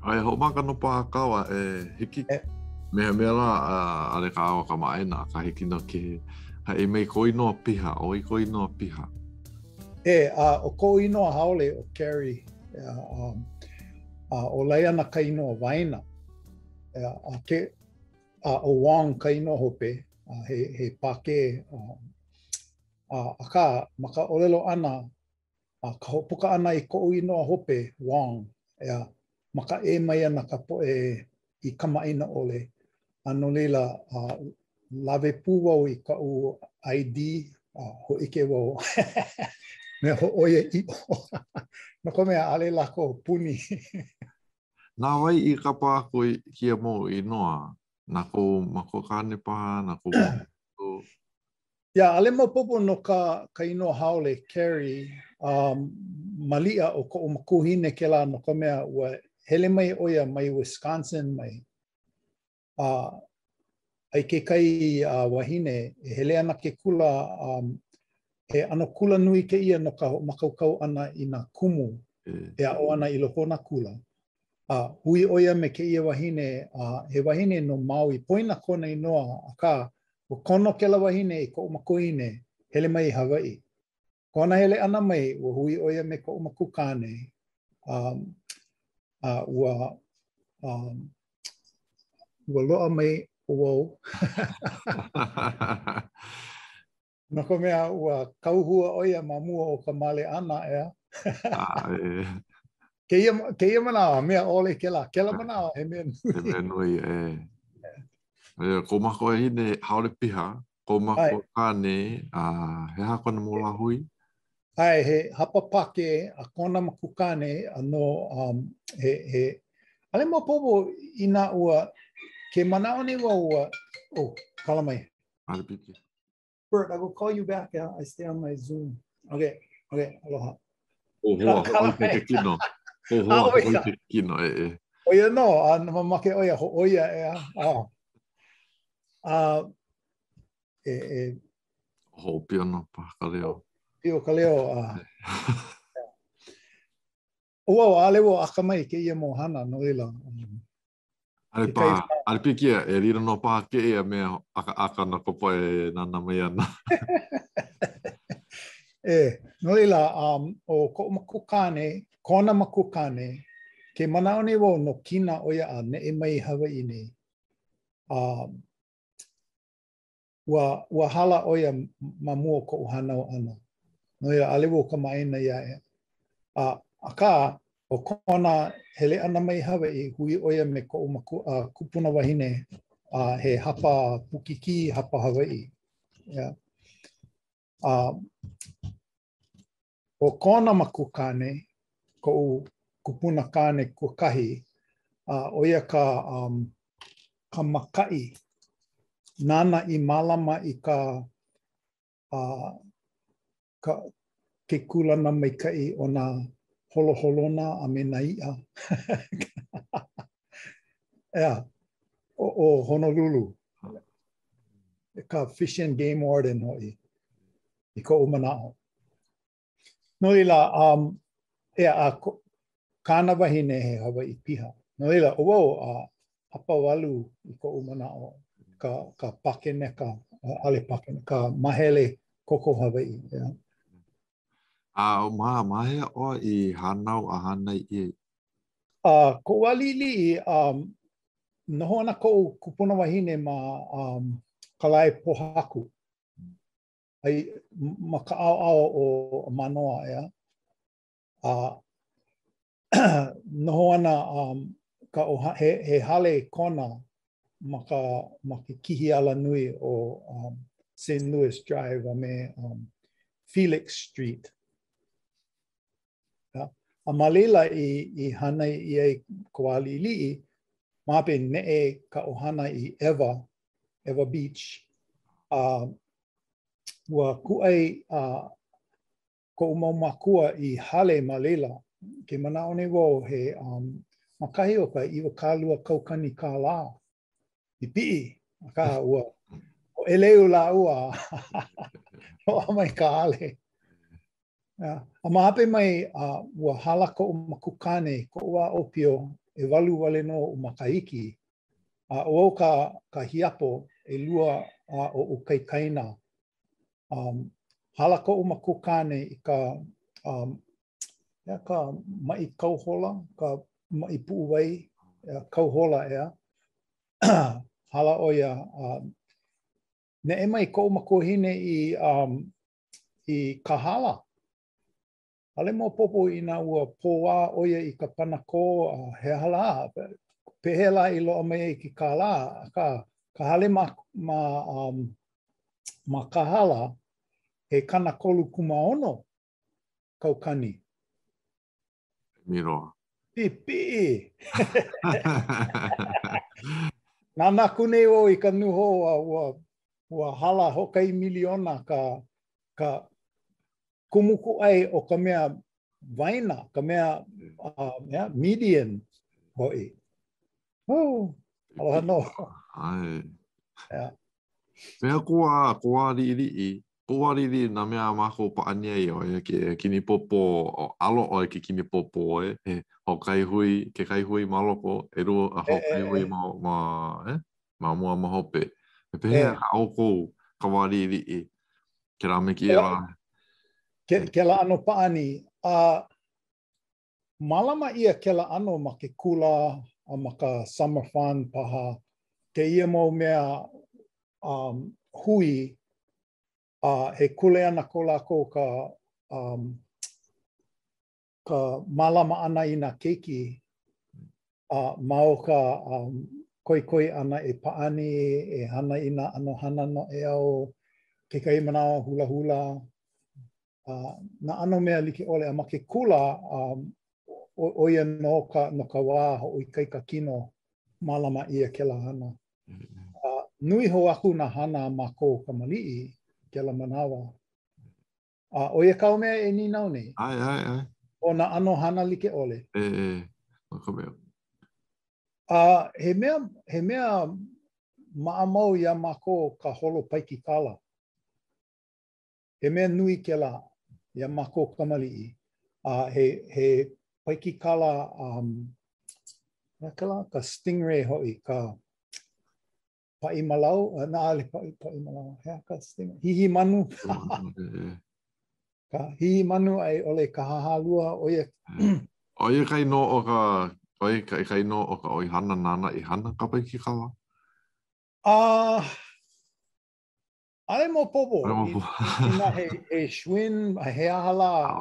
Ai ho maka no pa kawa hiki mea la ale ka awa ka maena ka hiki no ke ha mei koi no piha o I koi no piha. O ko inoa haole o Carrie o leia na ka inoa waina o Wong ka inoa hope he pake aka maka olelo ana ka hopuka ana I ko inoa hope Wong maka mai ana ka po I kamaina ole ano leila lave pu wau I ka u ID ho ike wau me ho oia I no ko mea ale lako puni Nā wai I ka pā koe kia mo I noa na ko mako kane paha na ko ale mo popo no ka inoa haole Carrie malia o ko makuhine ke la no ko mea ua hele mai oia mai Wisconsin mai ai ke kai wahine hele ana ke kula he ano kula nui ke ia no ka makaukau ana I na kumu o ana I loko na kula hui oia me ke ia wahine he wahine no Maui poina kona inoa aka o kono ke la wahine I ko makuhine hele mai Hawaii kona hele ana mai ua hui oia me ko makukane ua loa mai wow no ko mea ua kauhua oia ma mua o ka male ana ke ia manawa mea ole ke la manawa he mea nui ko mako hine haole piha ko mako kane he hako na mola hui ai he hapa pake a kona makukane ano he ale mo popo ina ua ke manao ni wa ua kala mai Bert, I will call you back. I stay on my Zoom. Okay, aloha. Oia no, mamake oia, ho oia Ho pio no pa kaleo. Pio kaleo. Ua ale wo akamai ke ia mohana no ila. Ale pikia e rira no pa ke ia mea aka na kopo e nana mai ana. No ila o ko makukane, kona makukane, ke manao ni wo no kina oia a ne e mai Hawaii nei. Ua hala oia mamua ko uhanau ana. No ila ale wo ka maina ia aka o kona hele ana mai Hawaii hui oia me ko kupuna wahine he hapa pukiki hapa Hawaii. O kona makukane ko kupuna kane kukahi oia ka makai nana I malama I ke kulana mai kai o na holoholona a me na ia. O Honolulu. Ka Fish and Game Warden hoi. I ko umanao. No ila, kāna wahine he Hawaii piha. No ila, hapa walu I ko umanao. Ka pakene, ale pakene, ka mahele koko Hawaii. Mahe o I hanau a hanai I. Ko walili noho ana ko kupuna wahine ma kalai pohaku. Ai maka o manoa noho ana he hale kona maka kihi ala nui o St. Louis Drive a me Felix Street. A malila I hanai I ai Kualili mape ne ka ohana I Eva Beach. Ua kuai ko umamakua I hale malila ke manao ne wo he makahi o ka iwa kalua kaukani ka la I pii ka ua o eleu la ua o amai ka hale a mape mai ua hala ko umakukane ko ua opio e walu wale no o makaiki. O ka hiapo e lua o ukaikaina. Hala ko umakukane i ka mai kauhola, ka mai puuwai, kauhola ea. Hala oia, ne e mai ko umakuhine i kahala. Ale mo popo ina ua poa oia i ka panako he hala. Pehela i loa mai ki kala, ka hale ma kahala he kana kolu kumaono kaukani. Miro. Pipi. Nana kune o i ka nuho ua hala hokai miliona ka kumuku ai o ka mea vaina, ka mea median hoi. Oh, aloha no. Ai. Yeah. Mea kua riri na mea mako paania i o ke kini popo o alo o ke kini popo he hokai hui, ke kai hui maloko e rua a hokai hui ma mua mahope. E pehe au kou ka wariri i ke rame ki ea. Ke la ano paani. Malama ia ke la ano ma ke kula a ma ka summer fun paha. Ke ia mo mea hui he kule ana ko lako ka malama ana i na keiki mao ka koi ana e paani e hana i na ano hana no e au ke kai manawa hula hula. Na ano mea like ole a ma ke kula o ia no ka wā o i kai ka kino malama ia ke la hana. Nui ho aku na hana ma ko ka mali'i ke la manawa. O ia kau mea e ni nau nei? Ai. O na ano hana like ole? Maka mea. He mea maamau ia ma ko ka holo paiki kala. He mea nui ke la ia ma ko ka mali'i. He paiki kala ka stingray hoi, ka pai malau, na ale pai malau, ka stingray, hihi manu. Ka hihi manu ai ole ka hahalua o ia. O ia kai no o ka, kai no o ka oi hana nana i hana ka paiki kala? Ale mo popo, ina he shwin, he ahala,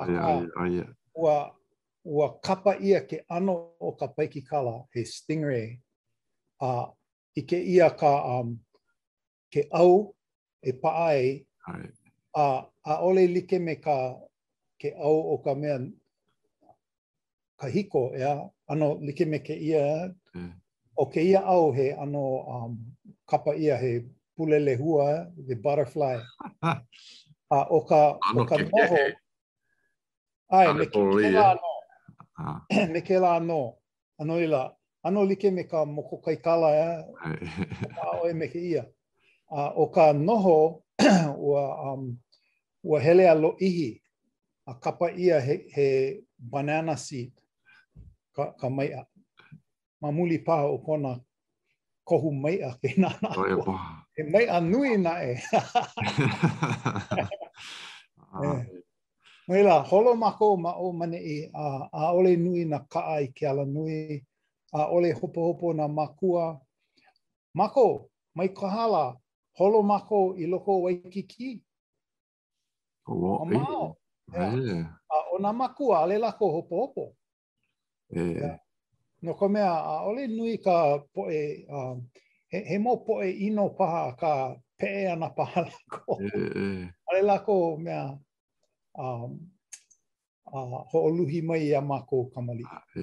ua kapa ia ke ano o ka paiki kala, he stingray. I ke ia ke au e paai, a ole like me ke au o ka mea ka hiko, ano like me ke ia, o ke ia au he ano kapa ia he pulele hua, the butterfly. O ka noho, ai, me ke la no, me ke la no, ano ila, ano like me ka moko kai kala, o e me ke ia. O ka noho, ua hele a lo ihi, a kapa ia he banana seed, ka maia. Mamuli paha o kona kohu maia ke nana ako. He maia nui na e. Maila, holo mako ma o mane i a ole nui na kaa i ke ala nui, a ole hopo na makua. Mako, mai kahala, holo mako i loko Waikiki. O mao. O na makua, ale lako hopo. No ka mea, a ole nui ka poe, he mo poe ino paha ka pee ana paha lako. Ale lako mea, ho'oluhi mai ia mako kamali.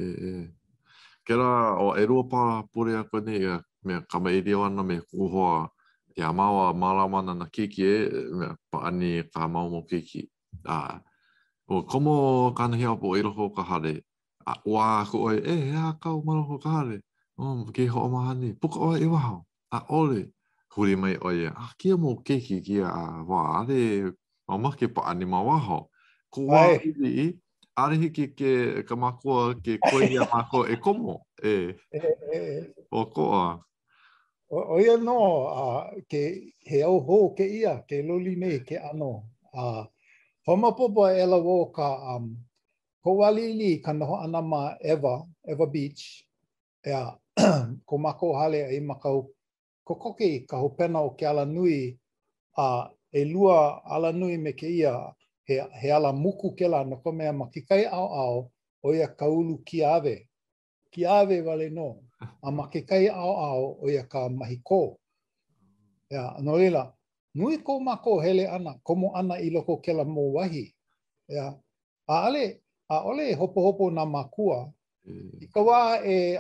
Kera o e rua pa pure a koe nei, mea kamairi o ana me kuhoa ia maua malamana na kiki mea paani ka maumo kiki. O komo kanahi apo i roko ka hare, ua aku oi, hea kau maroko ka hare. Ke ho o mahani, puka oi i waho. Ole, huri mai oia, kia mo kiki kia wā, are mamake paani ma waho. Ko wā iri arihiki ke ka makua ke koia mako e komo. O koa. O ia no, ke he au ho ke ia, ke loli nei ke ano. Homapopo e la wo ka ko walili ka noho ana ma Eva Beach. Ea, ko mako hale ai makau kokoki ka hopena o ke ala nui e lua ala nui me ke ia he ala muku ke la no ko mea makikai au o ia kaulu kiave. Kiave wale no. A makikai au o ia ka mahiko. Ea, no lila, nui ko mako hele ana, komo ana i loko ke la mo wahi. Ea, a ole hopo na makua. I ka wā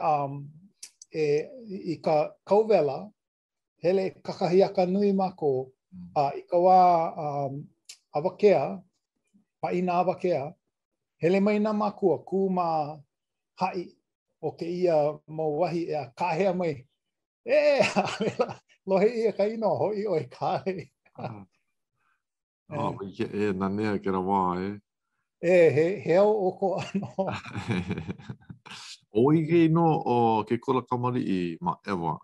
i ka kauwela, hele kakahiaka nui mako, i ka wā awakea, paina awakea, hele mai na makua, ku ma hai o ke ia mo wahi ea kahea mai. Lohe ia ka ino hoi o e kāhe. Nā nea ke ra wā, he au o ko ano. O i ke ino o ke kula kamari i ma Eva.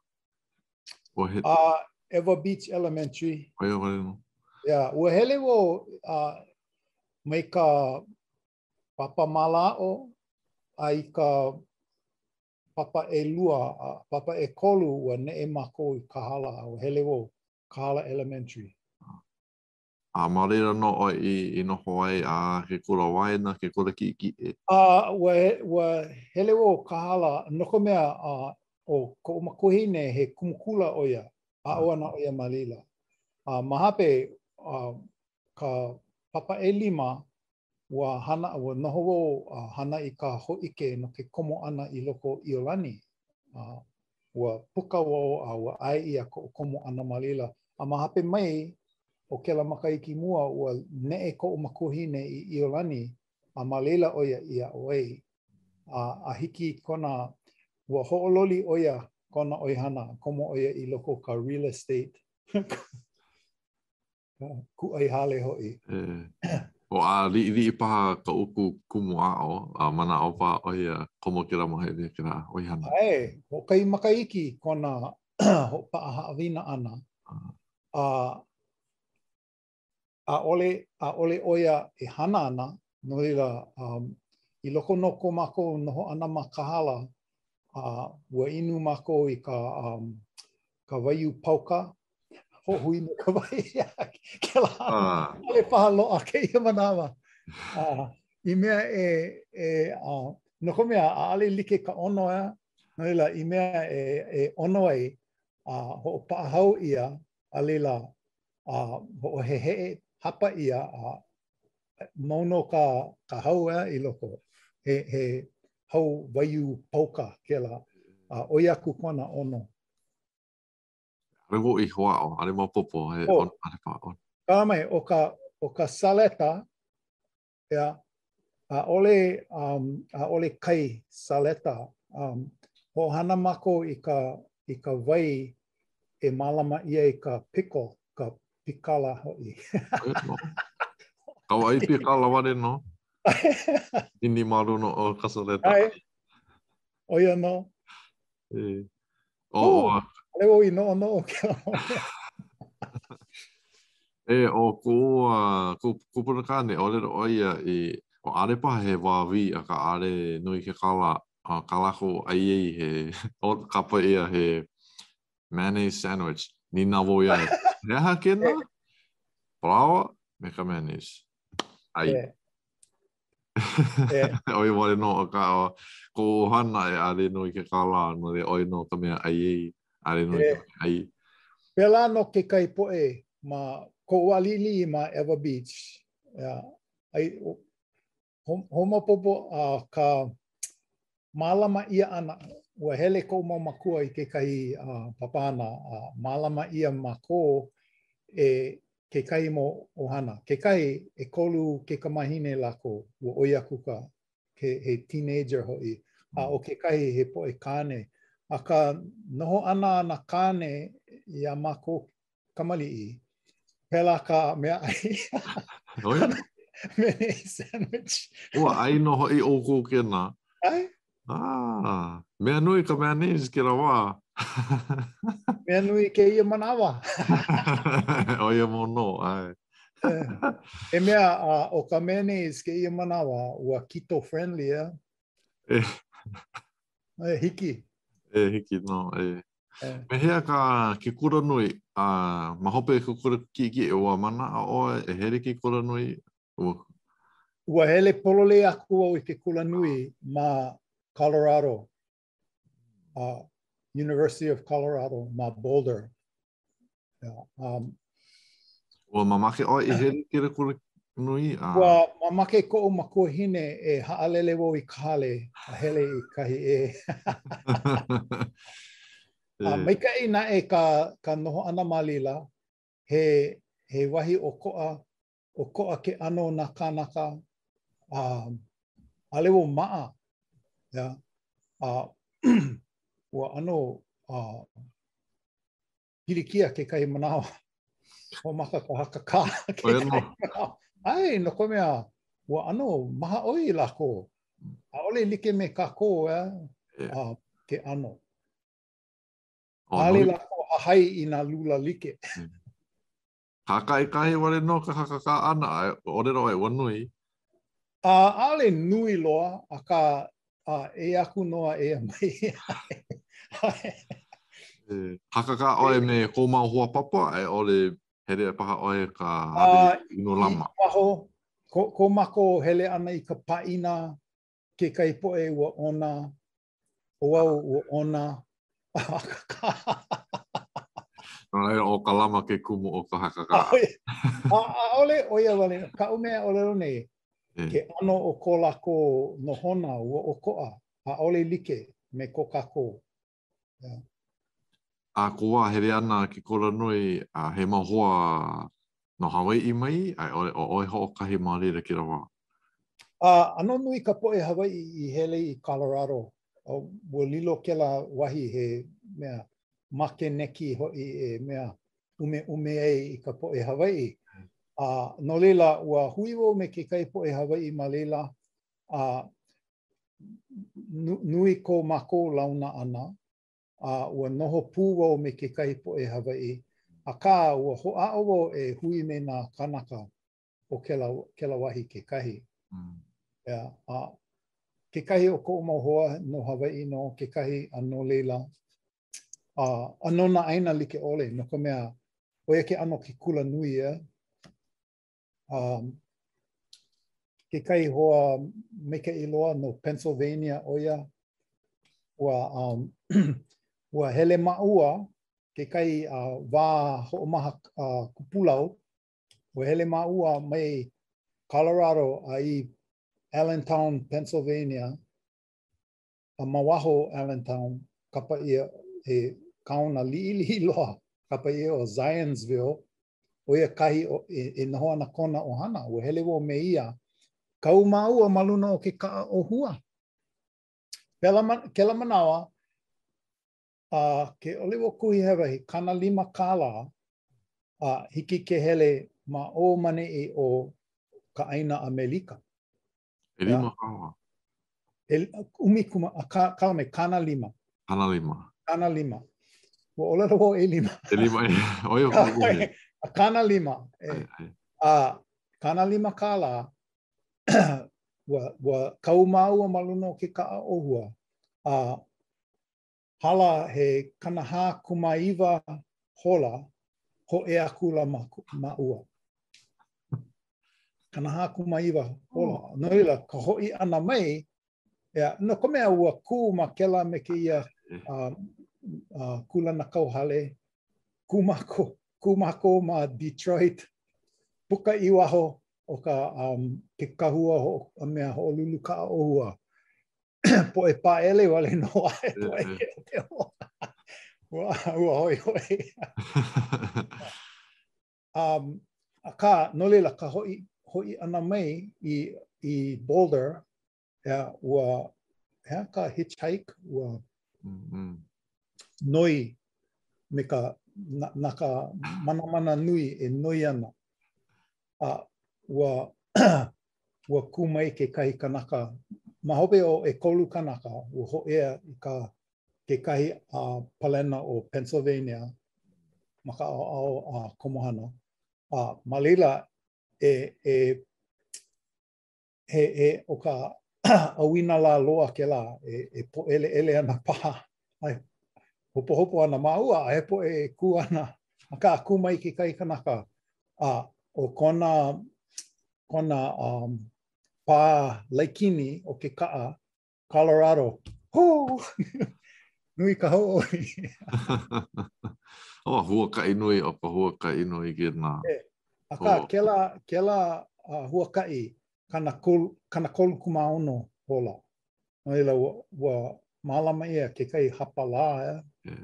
Eva Beach Elementary. O Eva no. Ua hele wo mai ka papa malao ai ka papa e lua, papa e kolu ua ne e mako i Kahala. Ua hele wo Kahala Elementary. Ma reira no o i noho ai a ke kura waina, ke kura ki e. Ua hele wo Kahala, noko mea o ko makuhine he kumukula o ia, a oana o ia malila. Mahape ka papa e lima, ua noho wo hana i ka hoike no ke komo ana i loko Iolani. Ua puka wo ua ai ia ko komo ana malila. Mahape mai, o ke la makaiki mua ua ne'e ko makuhine i Iolani, a malila o ia ia oei. A hiki kona, ua ho'ololi o ia kona oihana, komo o ia i loko ka real estate. Ku ai hale hoi. O li paha ka uku kumu ao, mana au pa o ia komo ke rama he ke rā oihana. Ho kai makaiki kona ho pa haawina ana. A ole oia e hana ana, no ila i loko no ko mako noho ana ma Kahala, ua inu mako i ka waiu pauka, ho hui me ka wai ke la ale paha loa ke ia manawa. I mea no ko mea a ale like ka ono ea, no ila i mea e ono ai ho pa hau ia alela ho he hapa ia mono ka hau i loko he hau waiu pauka ke la o iaku kona ono. Rewo i hoa o, ale ma popo he on ale pa on. Ka mai o ka saleta ia a ole kai saleta ho hana mako i ka wai e malama ia i ka piko ka pikala hoi. Kau ai pikala wale no. Ini maru no o kasaleta. O ia no. Lewo i no no. O ko kupuna kane o lero oia i o are pa he wawi a ka are nui ke kala kalako ai he o kapa ia he mayonnaise sandwich ni na wo ia. Reha kena? Flour me ka mayonnaise. Ai. Oi wale no ka ko hana e are nui ke kala no le oi no ka mea ai are nui ke ai. Pela no ke kai poe ma ko walili ma Eva Beach. Ai homa popo ka malama ia ana ua hele ko makua i ke kai papana malama ia mako ke kai mo ohana. Ke kai e kolu ke kamahine lako ua oia kuka he teenager hoi. O ke kai he poe kane. A ka noho ana na kane ia mako kamali'i. Pela ka mea ai. mayonnaise sandwich. Ua ai no hoi o ko ke na. Ai? Ah, mea nui ka mayonnaise ke la wā. Mea nui ke ia manawa. O ia mono, ai. E mea o ka mayonnaise ke ia manawa ua keto friendly hiki. Hiki no, Me hea ka ke kura nui, ma hope ke kura ki e ua mana a oe, e here ki kura nui. Ua hele polole aku au i ke kura nui ma Colorado. University of Colorado, ma Boulder. Ua mamake oe i here ki re kura nui? Ua mamake ko o makuahine e haalele wo i kale, a hele i kahi Maikai na e ka noho ana malila, he wahi o koa ke ano naka, alewo maa, ua ano pirikia ke kai manawa, o maka ka hakaka ke kai manawa. Ai, no ko mea, ua ano maha oi lako, a ole like me kako ke ano. Ale lako a hai i nā lula like. Haka e kahi wale no ka hakaka ana, o re roe, ua nui? Ale nui loa, a ka e aku noa e mai. Hakaka oe me ko mau hua papa, e ole here paha oe ka hape ino lama. Ko mako hele ana i ka paina, ke kai poe ua ona, o au ua ona. O ka lama ke kumu o ka hakaka. Ole oia wale, ka umea ole one, ke ano o ko lako nohona ua o koa, a ole like me ko kako. A kua here ana ki kora nui, he mahua no Hawaii mai, o oi ho o kahi marira ki rawa. Ano nui ka poe Hawaii i hele i Colorado, ua lilo ke la wahi he mea make neki hoi e mea ume ei i ka poe Hawaii. No leila, ua huiwo me ke kai poe Hawaii ma leila, nui ko mako launa ana, ua noho pūwo me ke kai poe Hawaii, a ka ua hoʻaʻo e hui me nā kanaka o ke la wahi ke kahi. Ke kahi o ko mau hoa no Hawaii no, ke kahi a no leila. Ano na aina like ole, no ka mea, oia ke ano ke kula nui ke kai hoa meka iloa no Pennsylvania oia, ua hele maua, ke kai wā hoʻomaha kupulau, ua hele maua mai Colorado ai Allentown, Pennsylvania, Mawaho, Allentown, kapa ia e kauna liʻiliʻi loa, kapa ia o Zionsville, oia kahi e noho ana kona o hana, ua hele wo me ia, kau maua maluna o ke kaa o hua. Kela manawa, ke ole wo kuhi hewa he kana 5 kala, hiki ke hele ma o mane e o ka aina Amerika. E 5 kawa? Kala me kana 5. Kana 5. Kana 5. Ua olelo wo e 5. E 5, oia kukuhe. Kana 5. Kana 5 kala, ua kau maua maluna o ke kaa o hua. Hala he kanaha kumaiwa hola ho e akula maua. Kanaha kumaiwa hola. No ila, ka hoi ana mai, no ka mea ua ku ma kela me ke ia kula na kauhale, kumako ma Detroit, puka iwaho o ka ke kahua ho mea ho lulu ka o hua. Po e paele wale no ai po e te hoa. Ua hoi hoi. Ka no leila ka hoi ana mai i Boulder, ua ka hitchhike, ua noi me ka naka mana nui e noi ana. Ua ua kumai ke kahi kanaka. Mahope o e kolu kanaka, ua ho'ea I ka ke kahi palena o Pennsylvania, maka o komohana. Malila he o ka awina la loa ke la, e po ele ana paha. Ai, hopo ana maua, he po e ku ana. Maka kumai ke kahi kanaka. O kona pā Laikini o ke kaa, Colorado. Ho! Nui ka ho'oi. Huakai nui o ka huakai nui ki nā. Aka kela huakai kana kolu kumauno hola. Noila ua malama ia ke kai hapala.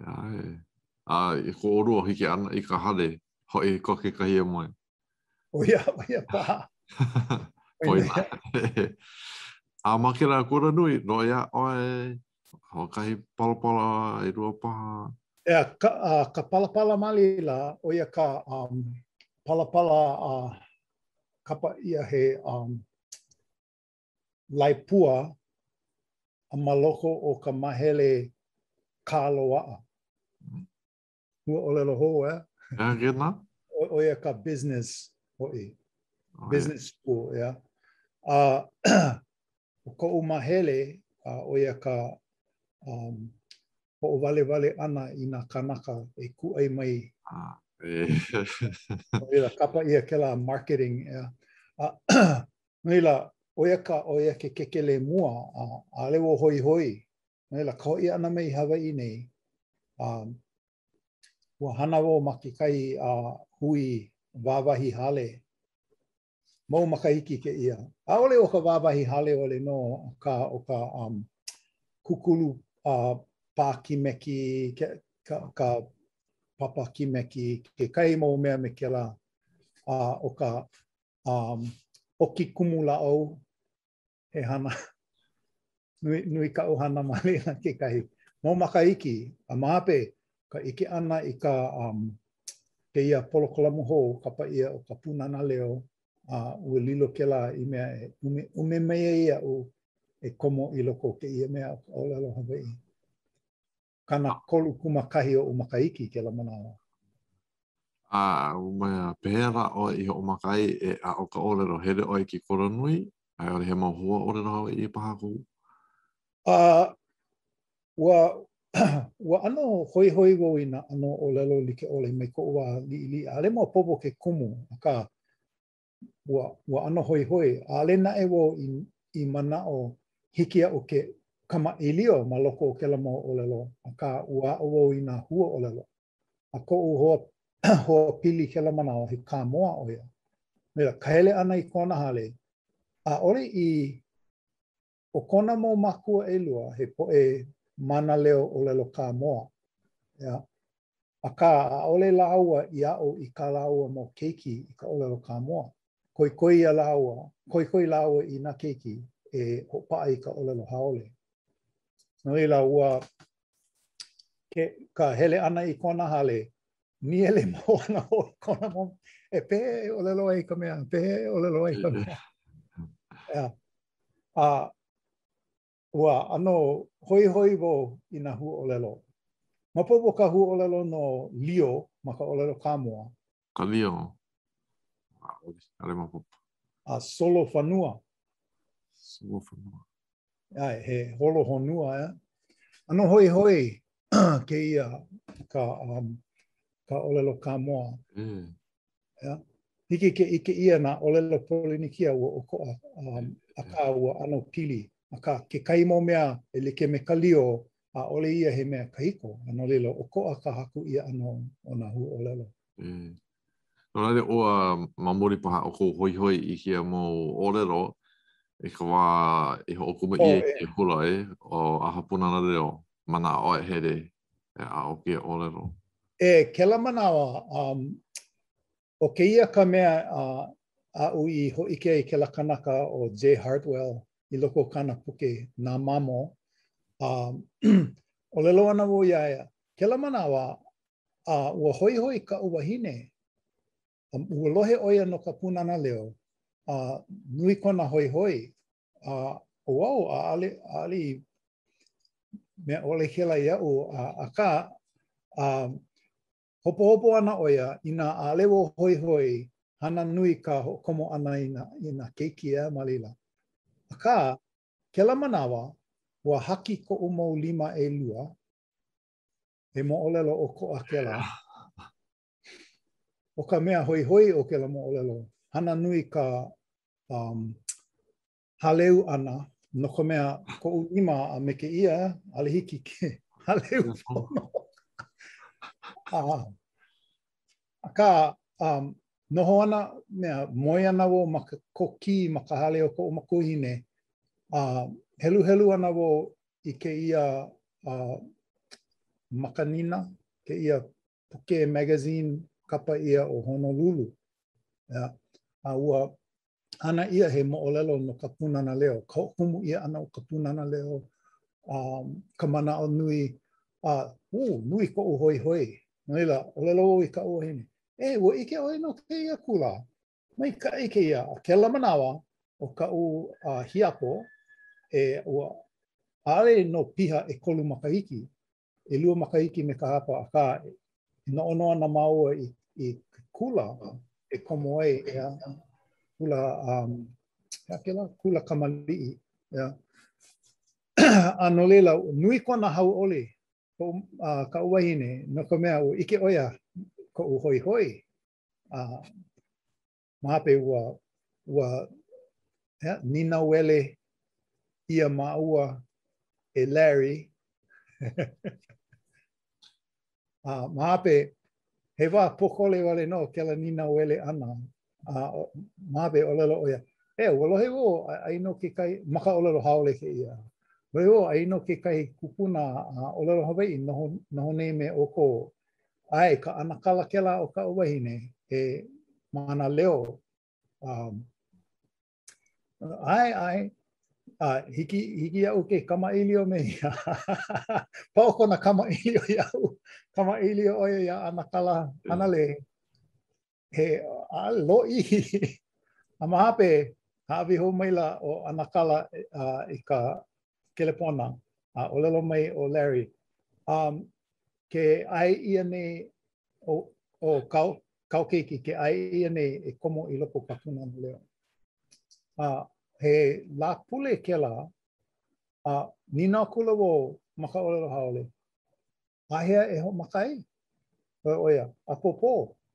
I ko oru o hiki ana I ka hale, hoi ko ke kahi e moe. Oia pā. Poina. Makera kura nui, roia oe, ho kahi palapala I rua paha. Ka palapala malila, oia ka palapala kapa ia he laipua a maloko o ka mahele kāloa. Hua olelo ho, Gena? Oia ka business hoi. Business school, O ko umahele, oia ka o wale ana I nā kanaka e kuai mai. Oia kapa ia kela marketing. Noila, oia ke kekele mua, ale wo hoi. Noila, ko ia ana mai Hawaii nei. Ua hana wo maki kai hui wawahi hale. Mau makahiki ke ia. Aole o ka wawahi hale ole no o ka kukulu pākimeki, ka papakimeki, ke kai mau mea me ke la o ka oki kumulao he hana. Nui ka ohana malina ke kai. Mau makahiki, a mahape, ka ike ana I ka ke ia polokolamu ho, kapa ia o ka punana leo, ua lilo ke la I mea ume mea ia o e komo I loko ke ia mea o olelo Hawaii. Kana kolu kumakahi o makaiki ke la manawa. Umea pehera o I o makai e a o ka olelo hele o I ki kora nui, ai ore he mahua olelo Hawaii I paha kou. Ua ano hoi wo ina ano olelo like ole mai ko ua li ale mo popo ke kumu aka ua ano hoi ale na e wo I mana o hikia o ke kama ilio ma loko o ke la mo olelo aka ua o wo ina hua olelo ako u hoa pili ke la mana o he kamoa o ia mera kaele ana I kona hale ole I o kona mo makua elua he po e mana leo olelo Kamoa. Aka ole laua I ao I ka laua mo keiki I ka olelo Kamoa. Koi ia laua, koi laua I na keiki e hopa I ka olelo haole. Noila ua ka hele ana I kona hale, ni ele mo ana o kona mo, e pe olelo ai ka mea, pe olelo ai ka mea. Ua ano hoi wo I na hua olelo. Mapopo ka hua olelo no Leo, ma ka olelo Kamoa. Ka Leo. Ale mapopo. Solo Fanua. Solo Fanua. He holo honua, Ano hoi ke ia ka olelo Kamoa. Hiki ke ike ia na olelo Polinikia ua okoa. Aka ua ano pili. Aka ke kai mo mea e like me ka Leo ole ia he mea kahiko. Ano lilo okoa ka haku ia ano o na hua olelo. Nō oa mamori paha o ko hoi I kia mo olelo e ka wā e hokuma I e hula o ahapuna na reo mana o e here e a o kia olelo. Ke la manawa o ke ia ka mea a ui hoike I ke la kanaka o J. Hartwell I loko kana puke nā mamo. O lelo ana wo iaia. Ke la manawa ua hoi ka uwahine. Ua lohe oia no ka punana leo. nui kona hoi hoi. Wow, ali me ole kela iau a ka hopo ana oia ina alewo hoi hoi hana nui ka komo ana ina keiki e malila. A ka kela manawa ua haki ko umau 5 e 2 e mo olelo o ko a kela. O ka mea hoi hoi o kela mo olelo. Hana nui ka haleu ana no ka mea ko 5 a me ke ia alihiki ke haleu pono. Ka noho ana mea moi ana wo maka koki maka hale o ko makuhine helu ana wo i ke ia makanina ke ia puke magazine kapa ia o Honolulu ua ana ia he mo'olelo no ka punana leo ka humu ia ana o ka punana leo ka mana o nui nui ko hoi hoi Noila, olelo i ka uahine. Ua ike oi no ke ia kula. Mai ka ike ia. Ke lamanawa o ka hiapo ua ale no piha e kolu makahiki. E 2 makahiki me ka hapa a ka no ono ana maua i kula e komo ai kula kula kamali'i. Ano leila, nui kona hau ole. Ka uahine, no ka mea o ike oia ko hoi hoi. Mahape ua nina wele ia maua e Larry. Mahape he wā pokole wale no kela nina wele ana. Mahape olelo oia. Walohe wo aino ke kai, maka olelo haole ke ia. Weo aino ke kai kupuna olelo Hawaii noho nei me oko ai ka anakala kela o ka uahine e mana leo hiki au ke kamailio me ia pao kona kamailio iau kamailio oia ia anakala anale he loi a mahape hawi ho maila o anakala i ka kelepona olelo mai o Larry ke ai ia nei o kau keiki ke ai ia nei e komo i loko pakuna leo he la pule kela nina kula wo maka olelo haole ahia e ho makai oia apopo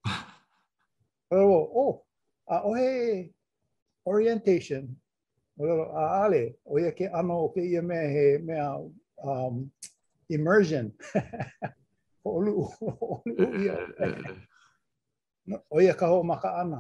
ohe orientation ale oia ke ano ke ia mea he mea immersion olu ia oia ka ho maka ana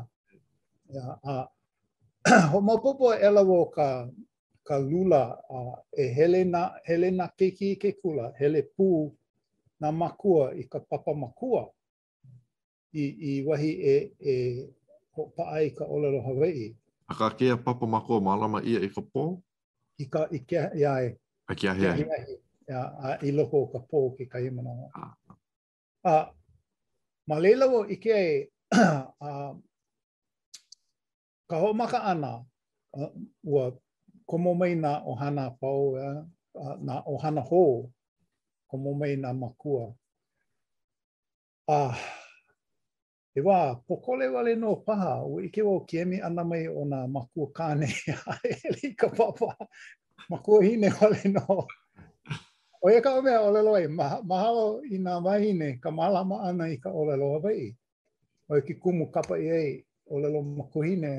ho mapopo ela wo ka lula e helena keiki ke kula hele pu na makua i ka papa makua i wahi e ho paai ka olelo Hawaii. A ka kia papa makua malama ia i ka pō? I kia iai. A kia hea. I loko o ka pō ke kai manawa. Ma leila wo i kia ka ho maka ana ua komo mai na ohana pau na ohana ho komo mai na makua. E wā, pokole wale no paha, ua ike wo kiemi ana mai o na makua kane eli ka papa. Makua hine wale no. Oia ka omea olelo ai, mahalo i nā wahine ka malama ana i ka olelo Hawaii. Oia ki kumu kapa i ei olelo makua hine.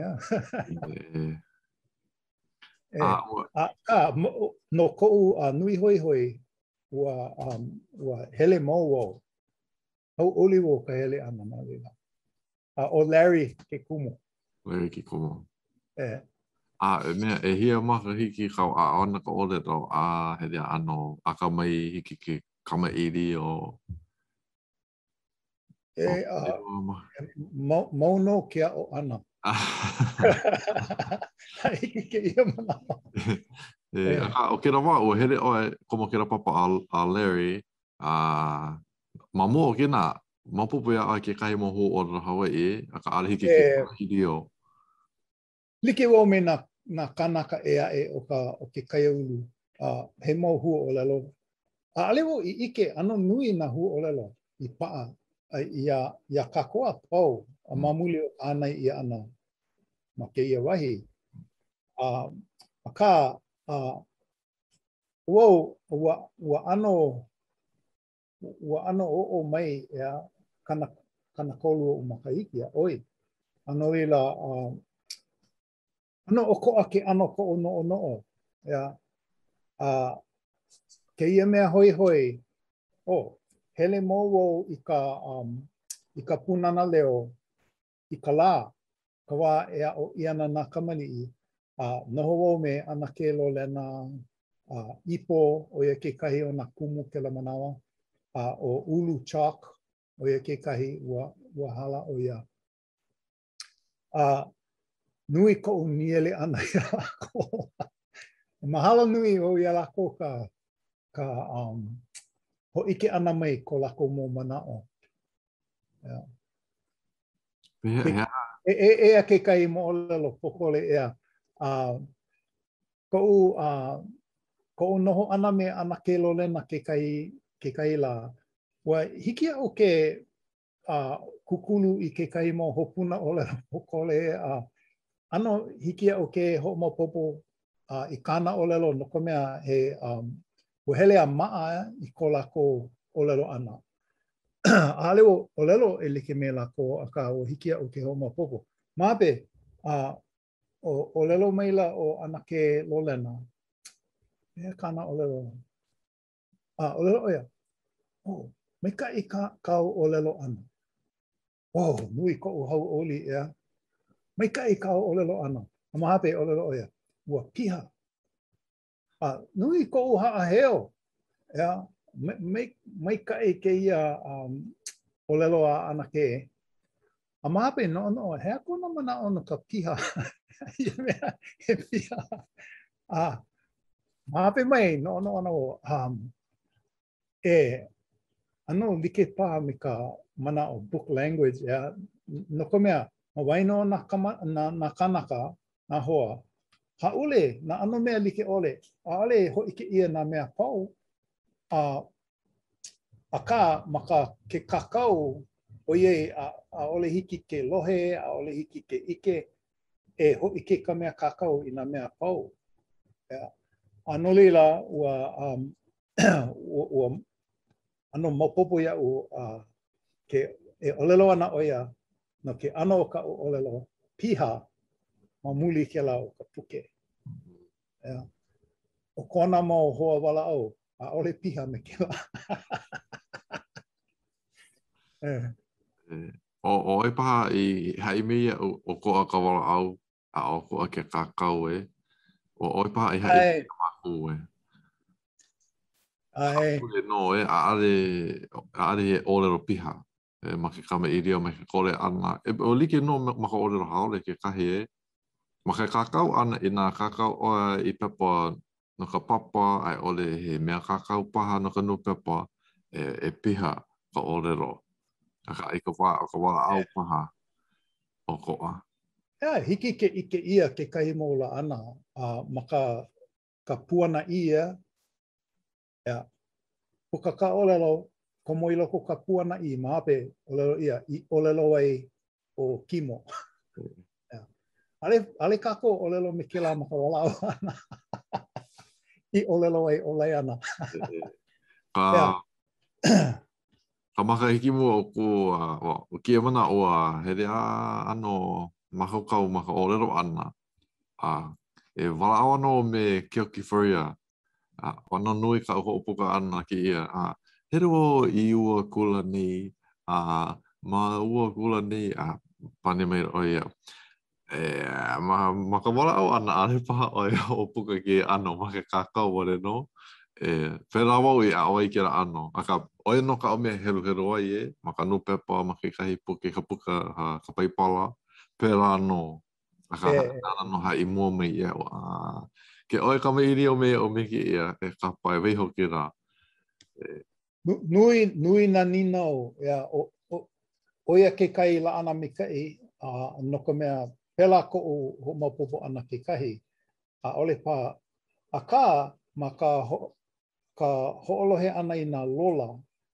No ko'u nui hoi hoi ua hele mau wau. Hau oli wo ka hele ana ma lila. O Larry ke kumu. Larry ke kumu. Mea, e hia maka hiki kau ona ka ole tau he rea ano aka mai hiki ke kamairi o... Mauno kia o ana. Hiki ke ia manawa. O kera wā, o here oe, komo kera papa a Larry, mamo o kena, mapupu ia ai ke kai moho o Hawaii, a ka alihiki ke hiri o. like wau me na kanaka e ae o ke kaiaulu. He mau hua o lelo. Ale wo I ike ano nui na hua o lelo I paa. Ia kakoa pau a mamuli o ana I ana ma ke ia wahi. Aka ua ano o mai ia kana kolu o makaiki a oi. Ano ila ano o ko ake ano ko o no ia ke ia mea hoi hoi hele mo wo I ka punana leo I ka la ka wā ea o iana na kamani noho wo me ana ke lo lena ipo o ia ke kahi o na kumu ke la manawa o ulu chalk o ia ke kahi ua hala o ia nui ko niele ana ia lako mahalo nui o ia lako ka ho ike ana mai ko lako mo manao ea ke kai mo lelo pokole ea ko noho ana me ana ke lolena ke kai la wa hiki o ke kukulu I ke kai mo hopuna o lelo pokole ano hiki o ke ho mo popo I kana o lelo no ka mea he hele a maa I ko lako o lelo ana ale o lelo e like me lako aka o hiki o ke ho mo popo mape o lelo maila o ana ke lolena e kana o lelo o lelo oia me ka I ka o lelo ana nui ko o hau oli ea me ka I ka o lelo ana mape o lelo oia ua piha nui ko o haa heo ea me ka I ke ia o lelo a ana ke mape no hea kona mana ono ka piha he piha mape mai no ano like pa me ka mana o book language no ka mea ma waino na kanaka na hoa haule na ano mea like ole ale ho ike ia na mea pau aka maka ke kakao o ye a ole hiki ke lohe a ole hiki ke ike ho ike ka mea kakao I na mea pau ano lila ua ano mapopo ia ke olelo ana oia no ke ano o ka olelo piha ma muli ke la o ka puke o kona mo hoa wala au a ole piha me ke la o e paha I hai mea o ko a ka wala au a o ko a ke kakao o e paha I hai mea mahu no a ale e olero piha ma ke kame iria me ke kore ana o like no ma ka olero haole ke kahi ma ke kakao ana I nā kakao I pepa no ka papa ai ole he mea kakao paha no ka no pepa e piha ka olero aka I ka wala au paha o koa hiki ke ike ia ke kahi mo la ana ma ka puana ia o ka olelo ko mo I loko ka puana I mape olelo ia I olelo ai o kimo ale kako olelo me ke la ma ka wala au ana I olelo ai ole ana ka makahiki mua o ko o kia mana o he rea ano mahokau maka olero ana e wala au ano me Keoki Wharia wana nui ka upuka ana ki ia he reo I ua kula ni ma ua kula ni pane mai o ia ma ka wala au ana ale paha o ia upuka ki ano ma ke kakao wale no pera wau I a oi kera ano aka oi no ka ome heru ai ma ka no pepa ma ke kahi puke ka puka ka paipala pera no aka ana no ha I mua mai ia ke oi ka mai iri o me ki ia e ka pai wei hoki rā nui na ninau o ia ke kai la ana me kai no ka mea pela ko o mapopo ana ke kahi a ole pa a ka ma ka ho'olohe ana i nā lola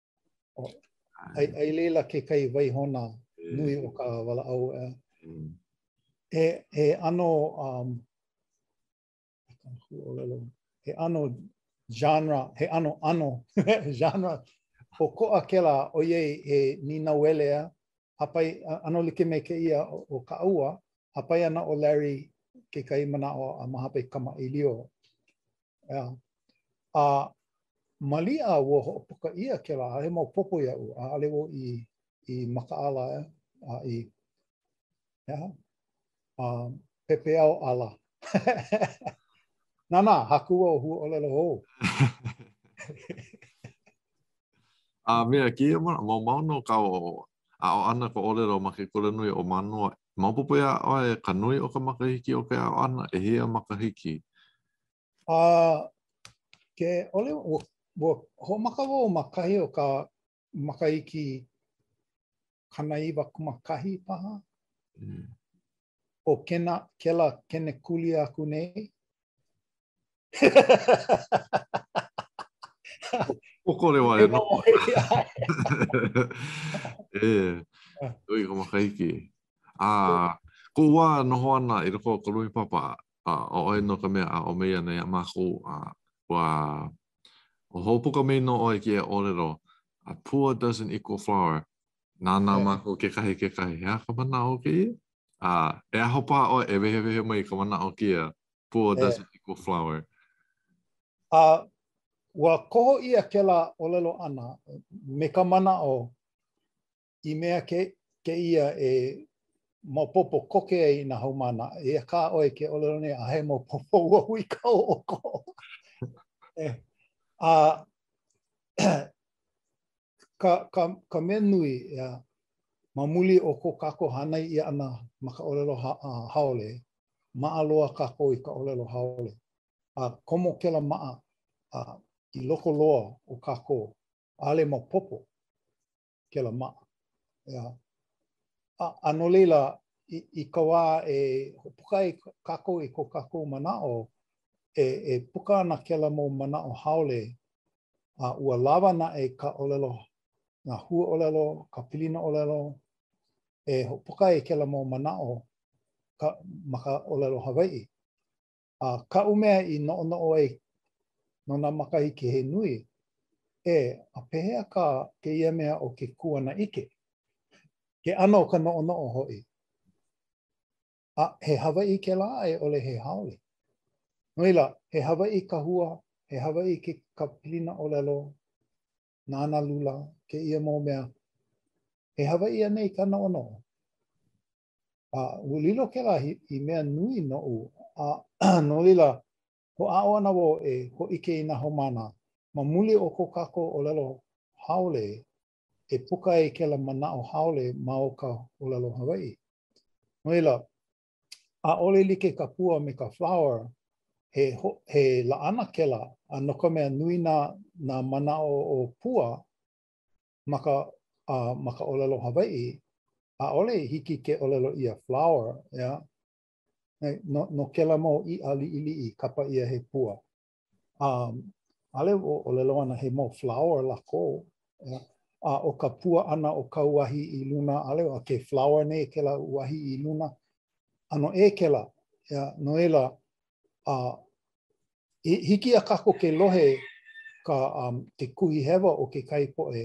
ai leila ke kai waihona nui o ka wala au e ano he ano genre he ano genre o ko akela o ye e nina welea hapai ano like me ke ia o ka ua hapai ana o Larry ke kai mana o a mahapai kama ilio malia wo poka ia kela he mo popo ia u ale wo i makaala i pepe au ala nana haku o hu ole lo ho mea ki mo no ka o ana ko ole ro ma ke kula nui o mano ma popo ia o e ka nui o ka makahiki o ke ana e hea makahiki ke ole wo ho makawo makahi o ka makahiki kanaiwa kumakahi paha o kela kene kuli aku nei o kore wale no oi ko makahiki ko wa no ana i ro ko lui papa o no ka mea o mea nei ma ko wa o hopo ka me no o ki e orero a poor doesn't equal flower nana ma ko ke kahi ha ka mana o ki e hopa o e vehe mai ka mana o ki poor doesn't equal flower wa koho ia kela olelo ana me ka mana o i mea ke ia e mo popo koke i na haumana e ka oe ke olelo ne a he mo popo ua hui ka o ko ka menui ma muli o ko kako hanai i ana ma ka olelo haole ma aloa kako i ka olelo haole komo kela maa i loko loa o kako ale mo popo kela maa ano leila i ka wā e puka i kako i ko kako manao e puka ana kela mo manao haole ua lava na e ka olelo na hua olelo ka pilina olelo e puka i kela mo manao maka olelo Hawaii ka umea i no e no na makahi ke he nui a pehea ka ke ia mea o ke kuana ike ke ano ka no hoi he Hawaii ke la e ole he haole noila he Hawaii ka hua he Hawaii ke ka pilina olelo nana lula ke ia mo mea he Hawaii anei ka no ulilo ke la i mea nui no no lila ho ao ana wo e ho ike i na homana ma muli o ko kako o lelo haole e puka e ke la mana o haole ma o ka o lelo Hawaii. Noila a ole like ka pua me ka flower he la ana ke la a no ka mea nui na mana o pua maka o lelo Hawaii a ole hiki ke o lelo ia flower ya no kela mo i ali i kapa ia he pua ale o lelo ana he mo flower la ko o ka pua ana o ka wahi i luna ale o ke flower ne kela wahi i luna ano e kela ya no ela hiki a kako ke lohe ka te kuhi hewa o ke kai poe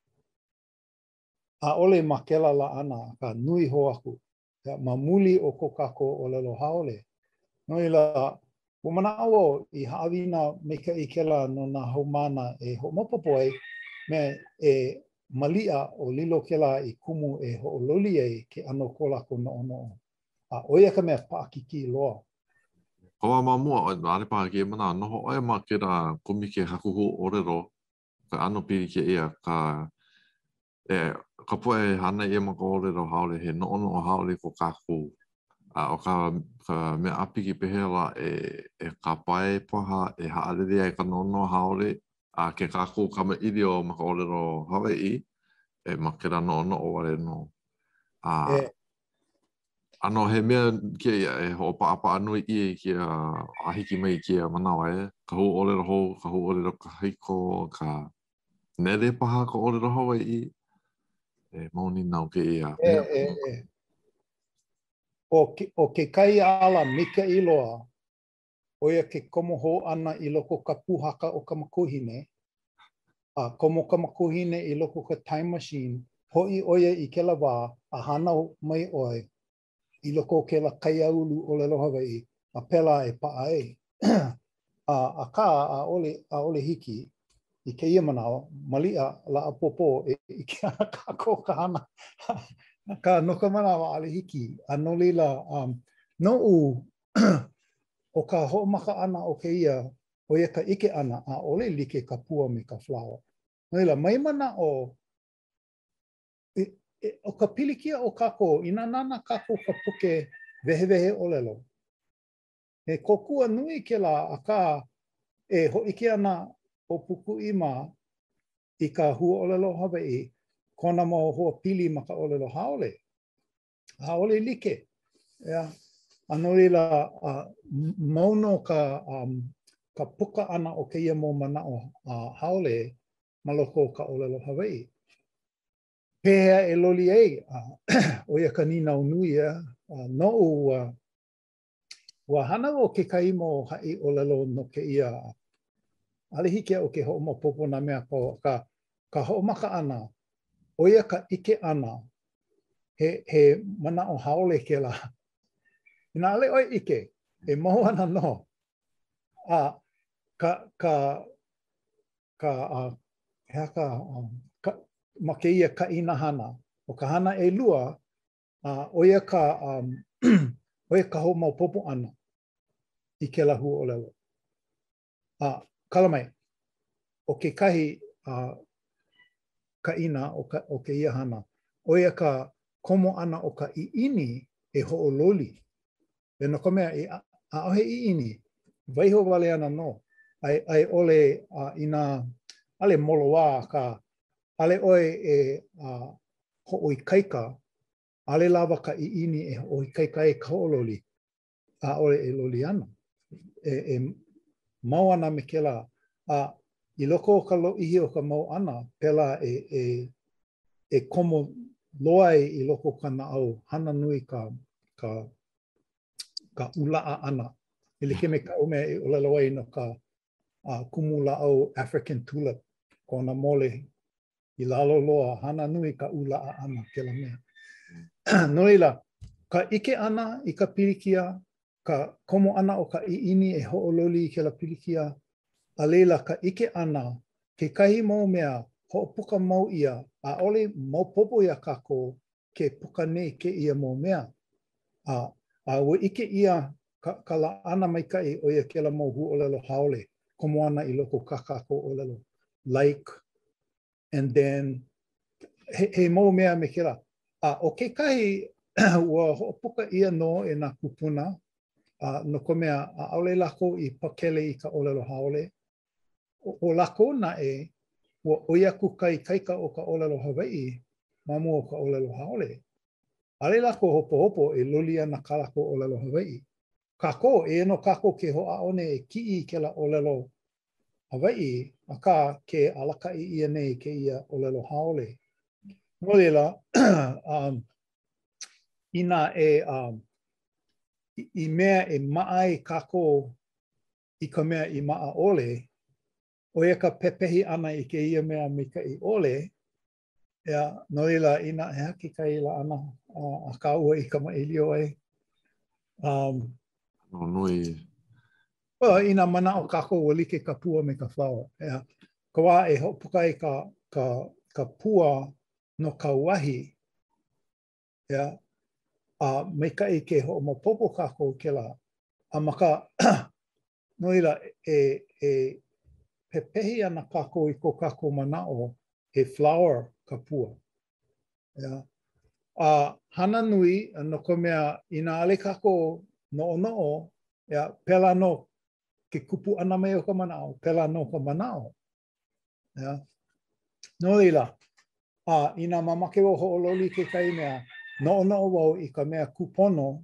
a ole ma kela la ana ka nui ho aku ma muli o ko kako o lelo haole no ila o mana awo i haawina me ka i kela no na haumana e ho mopopo me e malia o lilo kela i kumu e ho loli e ke ano kola ko no oia ka mea paakiki loa Koa mamua o ale pa ke mana no ho e ma ke ra kumi ke hakuhu orero ka ano piri ke ia ka poe hana e ma ko orero haole he no haole ko kaku o ka me api ki pehela e ka pae paha e haarere ai ka nono haole ke kaku kama idio ma ka orero Hawaii e ma ke ra nono o wale no Ano he mea ke ia e ho pa anu I ke a hiki mai ke manawa e. Ka hu ole roho, ka hu ole roho ka hiko, ka nere paha ka ole roho I. E mauni nau ke ia. O ke kai ala mika iloa, o ia ke komo ho ana I loko ka puhaka o ka makuhine, a komo ka makuhine I loko ka time machine, hoi oia I ke la wā, a hana mai oi, I loko ke la kaiaulu o le loha wai, a pela e paa e. A ka a ole hiki, I ke ia manawa, malia la apopo I ke ana kako ka hana. Ka no ka manawa ale hiki, a no lila, no u, o ka ho'omaka ana o ke ia, o ia ka ike ana, a ole like ka pua me ka flower. No ila, mai mana o ka pilikia o kako, ina nana kako ka puke wehe o lelo. E kokua nui ke la a ka e ho'ike ana o puku ima I ka hua o lelo Hawaii, kona mo hoa pili ma ka o lelo haole. Haole like. Yeah. Ano lila mauno ka puka ana o ke ia mo mana o haole maloko ka o lelo Hawaii. Pehea e loli ei, o ia ka nina o nui no ua hana o ke kaimo hai o lelo no ke ia alihike o ke ho'omapopo na mea ka ho'omaka ana, o ia ka ike ana, he mana o haole ke la. Ina ale oi ike, e maho ana no. Ma ke ia ka ina hana. O ka hana e lua, o ia ka ho'omapopo ana I ke lahu o lelo. Kala mai, o ke kahi ka ina o ke ia hana, o ia ka komo ana o ka iini e ho'ololi. E no ka mea, a ohe iini, waiho wale ana no. Ai ole ina, ale moloa ka, ale oe e ho'oi kaika, ale lava ka iini e ho'oi kaika e ka ho'ololi, a ole e loli ana. E mau ana me ke la, I loko o ka lo'ihi o ka mau ana, pela e komo loa I loko ka na'au, hana nui ka ula'a ana. I like me ka ume I olelo ai no ka kumu la'au African tulip, ko na mole I lalo loa, hana nui ka ula'a ana ke la mea. No ila, ka ike ana I ka pilikia, ka komo ana o ka iini e ho'ololi I ke la pilikia, a leila ka ike ana, ke kahi mau mea, ho'opuka mau ia, a ole mau popo ia kako, ke puka nei ke ia mau mea. A ua ike ia, ka la ana maikai o ia ke la mau hu o lelo haole, komo ana I loko kakako o lelo. Like, and then, he mau mea me ke la. O ke kahi, ua ho'opuka ia no e nā kupuna, no ko mea, a ole lako I pakele I ka o lelo haole, o lako na ua oiaku kai kaika o ka olelo Hawaii, mamu o ka olelo haole. Ale lako hopo e loli ana ka lako olelo Hawaii. Kako, no kako ke hoa one e ki'i ke la olelo Hawaii, a ka ke alaka I ia nei ke ia olelo haole. Molela, ina I mea e maai kako I ka mea I maa ole, o ia ka pepehi ana I ke ia mea me ka I ole, no ila ina e haki ka ila ana a ka ua I ka maelio ai. No nui. Ina mana o kako ua like ka pua me ka flower. Ka wā e hopuka I ka pua no ka wahi, me ka I ke ho mo popo kako ke la. A maka, no ila e pepehi ana kako I ko kako manao he flower ka pua. Hana nui no ka mea ina ale kako no'o, pela no ke kupu ana mai o ka manao, pela no ka manao. No ila, ina mamake o ho'ololi ke kai mea, no wau I ka mea kupono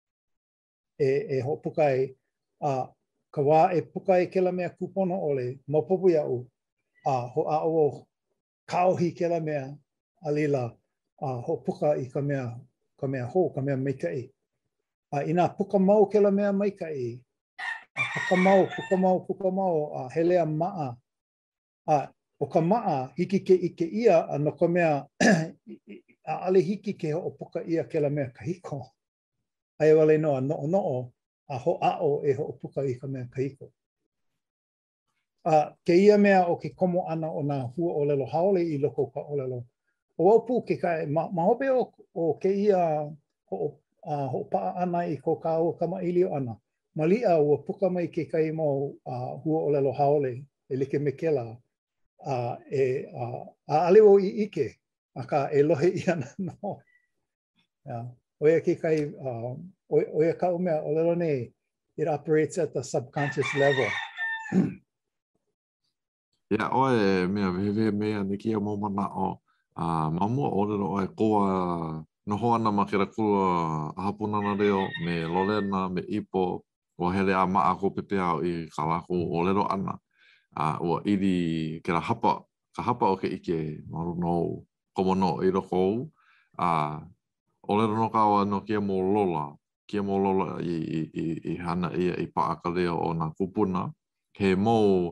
hopukai ka wā pukai ke la mea kupono ole mapopu ia'u ho a'o kaohi ke la mea alila ho puka I ka mea ho ka mea maika'i ina puka mau ke la mea maika'i puka mau helea ma'a o ka ma'a hiki ke ike ia no ka mea ale hiki ke ho puka ia ke la mea kahiko ai wale no no ho a'o ho puka I ka mea kahiko ke ia mea o ke komo ana o nā hua olelo haole I loko ka olelo o aupu ke kai ma hope o ke ia ho pa'a ana I ko ka o kamailio ana malia ua puka mai ke kai mo hua olelo haole like me kela ale o I ike aka lohe ia no oia ke kai oia ka mea olelo nei it operates at the subconscious level Ia oe mea vewe mea ni kia mō mana o mamua orero oe koa noho ana ma ke rakua ahapunana reo me lorena me ipo o hele a maa ko pepe au I ka lako orero ana ua iri ke la hapa ka hapa o ke ike maru no komo no I roko orero no ka oa no kia mō lola I hana ia I paaka reo o nā kupuna he mō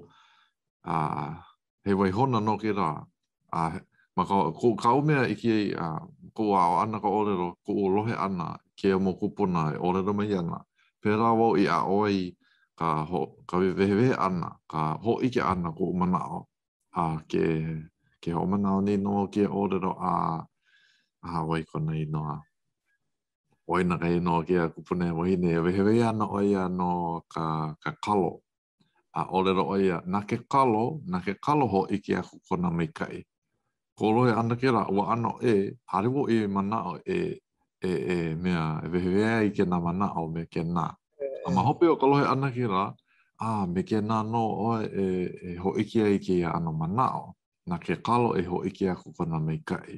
he waihona no ke rā. Ma ka umea I ki ko ao ana ka orero, ko o lohe ana kia mo kupuna orero mai ana. Pērā wau I a oi ka wehewehe ana, ka ho ike ana ko manao. Ke ho manao ni no kia orero wai kona I noa. Oina kai no kia kupuna wahine, wehewehe ana oi no ka kalo. Orero oia, nā ke kalo ho iki aku kona meikai. Ko lohe ana ke rā, ua ano harewo manao mea, wehewea I ke nā manao me ke nā. Ma hope o ka lohe ana ke rā, me ke nā no oe ho iki ai ke ano manao, nā ke kalo ho iki aku kona meikai.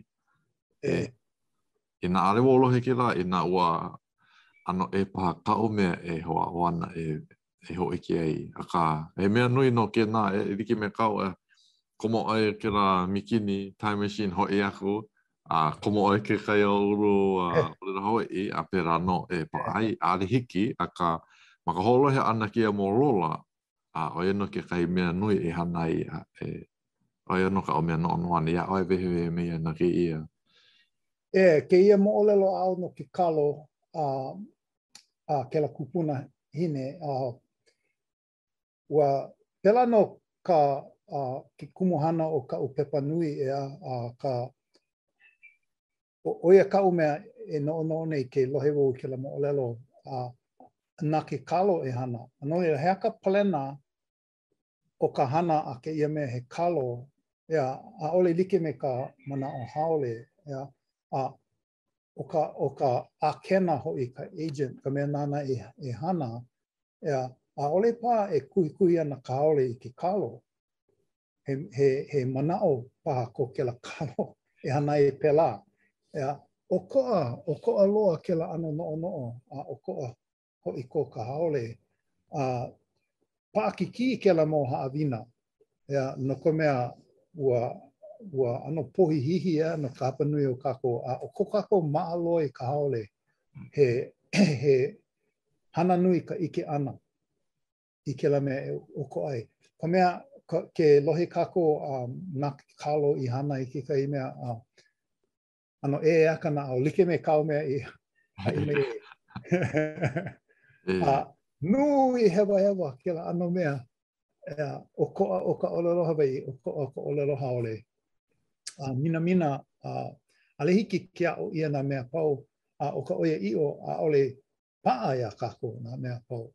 Ina arewo lohe ke rā, ina ua ano paha kao mea hoa oana ho iki ai. Aka, he mea nui no ke nā, riki me kau komo ai ke rā mikini, time machine ho aku, komo ai ke kai o uru orera Hawaii, pērā no pa ai, ale hiki, aka, maka holohe ana kia mō rola, oi no ke kai mea nui hana I, oi no ka o mea no noani, oi wehewe mea na ke ia. Ke ia mo olelo au no ke kalo, ke la kupuna hine, ua pela no ka ke kumuhana o ka upepa nui ka oia ka umea no nei ke lohe wo ke la mo olelo na ke kalo hana. No hea ka palena o ka hana ke ia mea he kalo ole like me ka mana o haole o ka akena hoi ka agent ka mea nana hana ole pa kui ana ka haole I ke kalo he manao paha ko ke la kalo hana pela o koa loa ke la ano no o koa hoi ko ka haole paakiki ke la mo haawina no ka mea ua ano pohi hihi no ka hapanui o kako o ko kako maaloi ka haole he hana nui ka ike ana I ke la mea o ko ai. Ka mea ke lohe kako nā kalo I hana I ke kai mea ano aka na au like me kau mea I me nui hewa ke la ano mea o ka olelo Hawaii, o ka olelo haole. Mina, ale hiki kia o ia nā mea pau, o ka oia io a ole paa ia kako nā mea pau.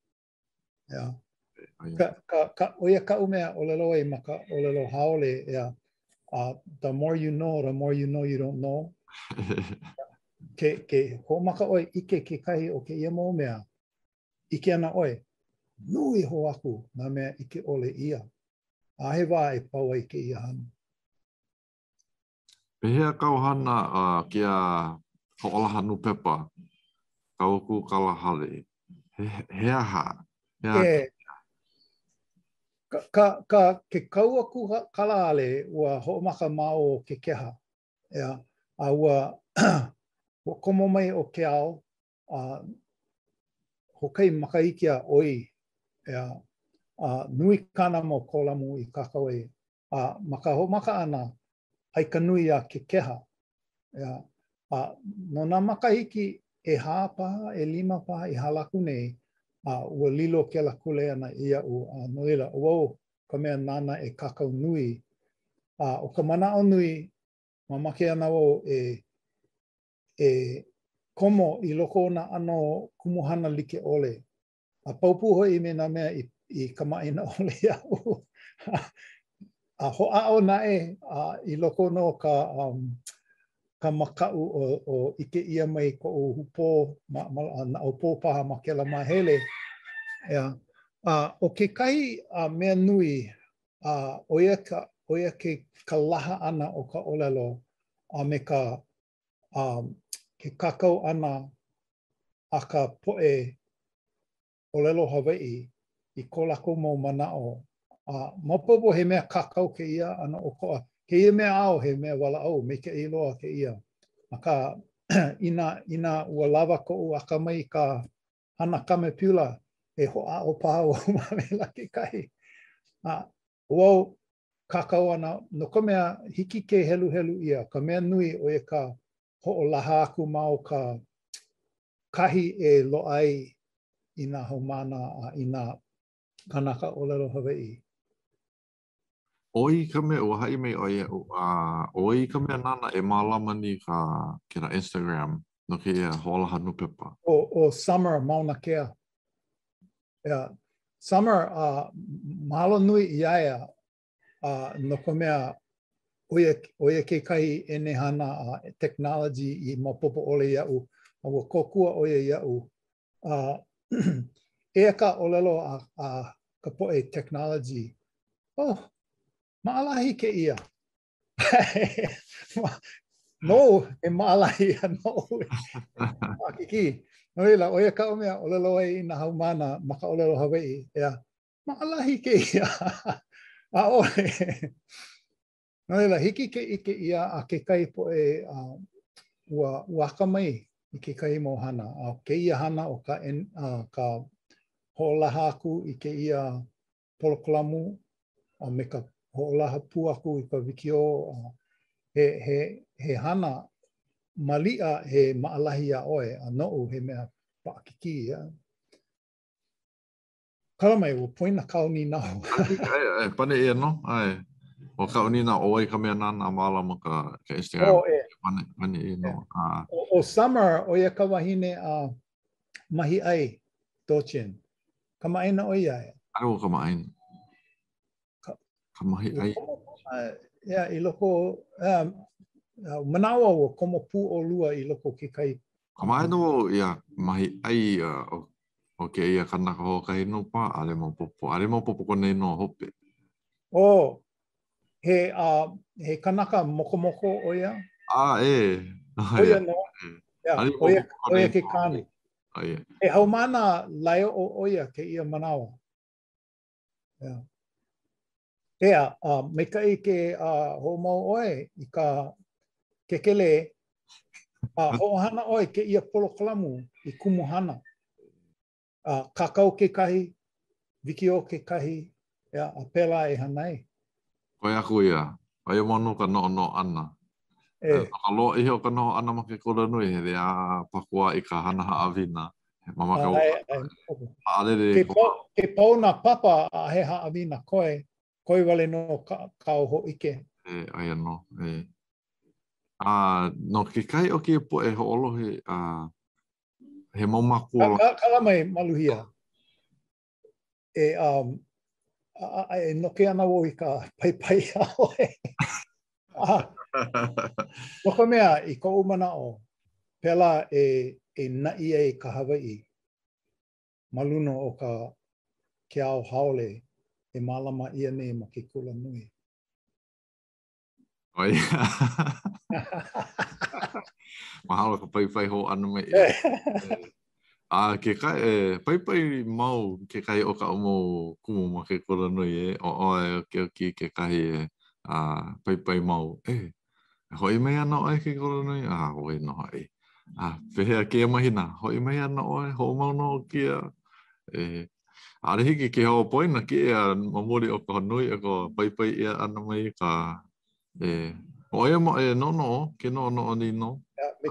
Ka oia ka umea olelo e ma ka olelo haole the more you know you don't know. Ke ho maka oi ike ke kahi o ke ia mo mea, ike ana oi, nui ho aku nā mea ike ole ia. He wā pau ai ke ia hana. Pehea kau hana kia ho'olaha nu pepa. Kauku kalahale. He aha. Ke kauaku kalahale ua ho'omaka mao ke keha. A ua komo mai o ke ao. Hokai makaiki a oi. Nui kana mo kolamu I kakau e. Maka ho'omaka ana aika nui a ke keha. No nā makahiki e hā paha, e lima paha, I halaku nei, ua lilo ke la kule ana ia no ila, wow, ka mea nana e kakau nui. O ka manao nui, mamake ana o e komo I loko na ano kumuhana like ole. Paupu hoi me nā mea I kamaina ole iau. Ho'ao nae I loko no ka makau o ike ia mai ko o hupo na o pōpaha ma ke la mahele. O ke kai mea nui oia ke laha ana o ka olelo me ke kakau ana a ka poe olelo Hawaii I ko lako mo manao. Mapopo he mea kakau ke ia ana o koa. Ke ia mea ao he mea wala au me ke iloa ke ia. Maka ina ua lava ko u aka mai ka hana kame piula e hoa o paha o mamela ke kai. Wau kakau ana no ka mea hiki ke helu helu ia. Ka mea nui o e ka ho'o laha aku mau ka kahi e loai I nā haumana I nā kanaka olelo Hawaii. Oi ka mea ua hai mai oi oi ka mea nana e mālama ni ke na Instagram no ke ia ho'olaha nu pepa. O Summer mauna kea. Summer mahalo nui I aia no ka mea oia ke kai e nehana technology I mapopo ole iau. Ua kokua oia iau. E ka olelo ka poe technology. Maalahi ke ia. No, e maalahi no. Kiki. No ila, oia ka o mea olelo ai I nā haumana maka olelo Hawaii. Maalahi ke ia. Ole. No ila, hiki ke ike ia a ke kai poe ua aka mai I ke kai mo hana. Ke ia hana o ka ho'olaha aku I ke ia polokolamu me ka ho'olaha pu aku I ka wikio he hana malia he maalahi a oe a no'u he mea pa'akiki. Kala mai ua poina kau ni nau. Pane e no? O ka uni na oi ka mea nana mālama ka Instagram. Pane e no. O Summer o ia ka wahine mahi ai Dochin. Ka maina o ia e. Aro ka maina. Ka mahi ai. I loko manawa o komo pu o lua I loko ke kai. Ka maina o ia mahi ai o ke ia kanaka ho ka hino pa ale mo popo kone no hope. He kanaka mokomoko o ia. O ia no. Oia ke kane. E haumana lai o ia ke ia manawa. Me kai ke homau oe I ka kekele ho'ohana oe ke ia polokolamu I kumuhana. Kakau ke kahi, wikio ke kahi, a pela e hanai. Koe aku ia. Ai manu ka no ana. Alo I heo ka no ana ma ke kora nui he rea pakua I ka hana haawina. Mama ka ke pau na papa a he haawina koe wale no ka ho ike. Ai no. No ke kai o ke po e ho'olo he maumakua. Kala mai maluhia. No ke ana wo I ka pai a oe. No ka mea I ka umana o pela e nai e ka Hawaii. Maluno o ka ke ao haole e malama ia nei ma ke kula nui. Mahalo ka pai ho ana mai. Ke kai pai mau ke kai o ka mo kumu ma ke kora noi o ke kai pai mau hoi mai ana o ke kora noi hoi no ai pehea ke mahina hoi mai ana o ho mau no kia are hiki ke ho poina ke mamuri o ka noi ko pai ia ana mai ka o ia mo no ke no ni no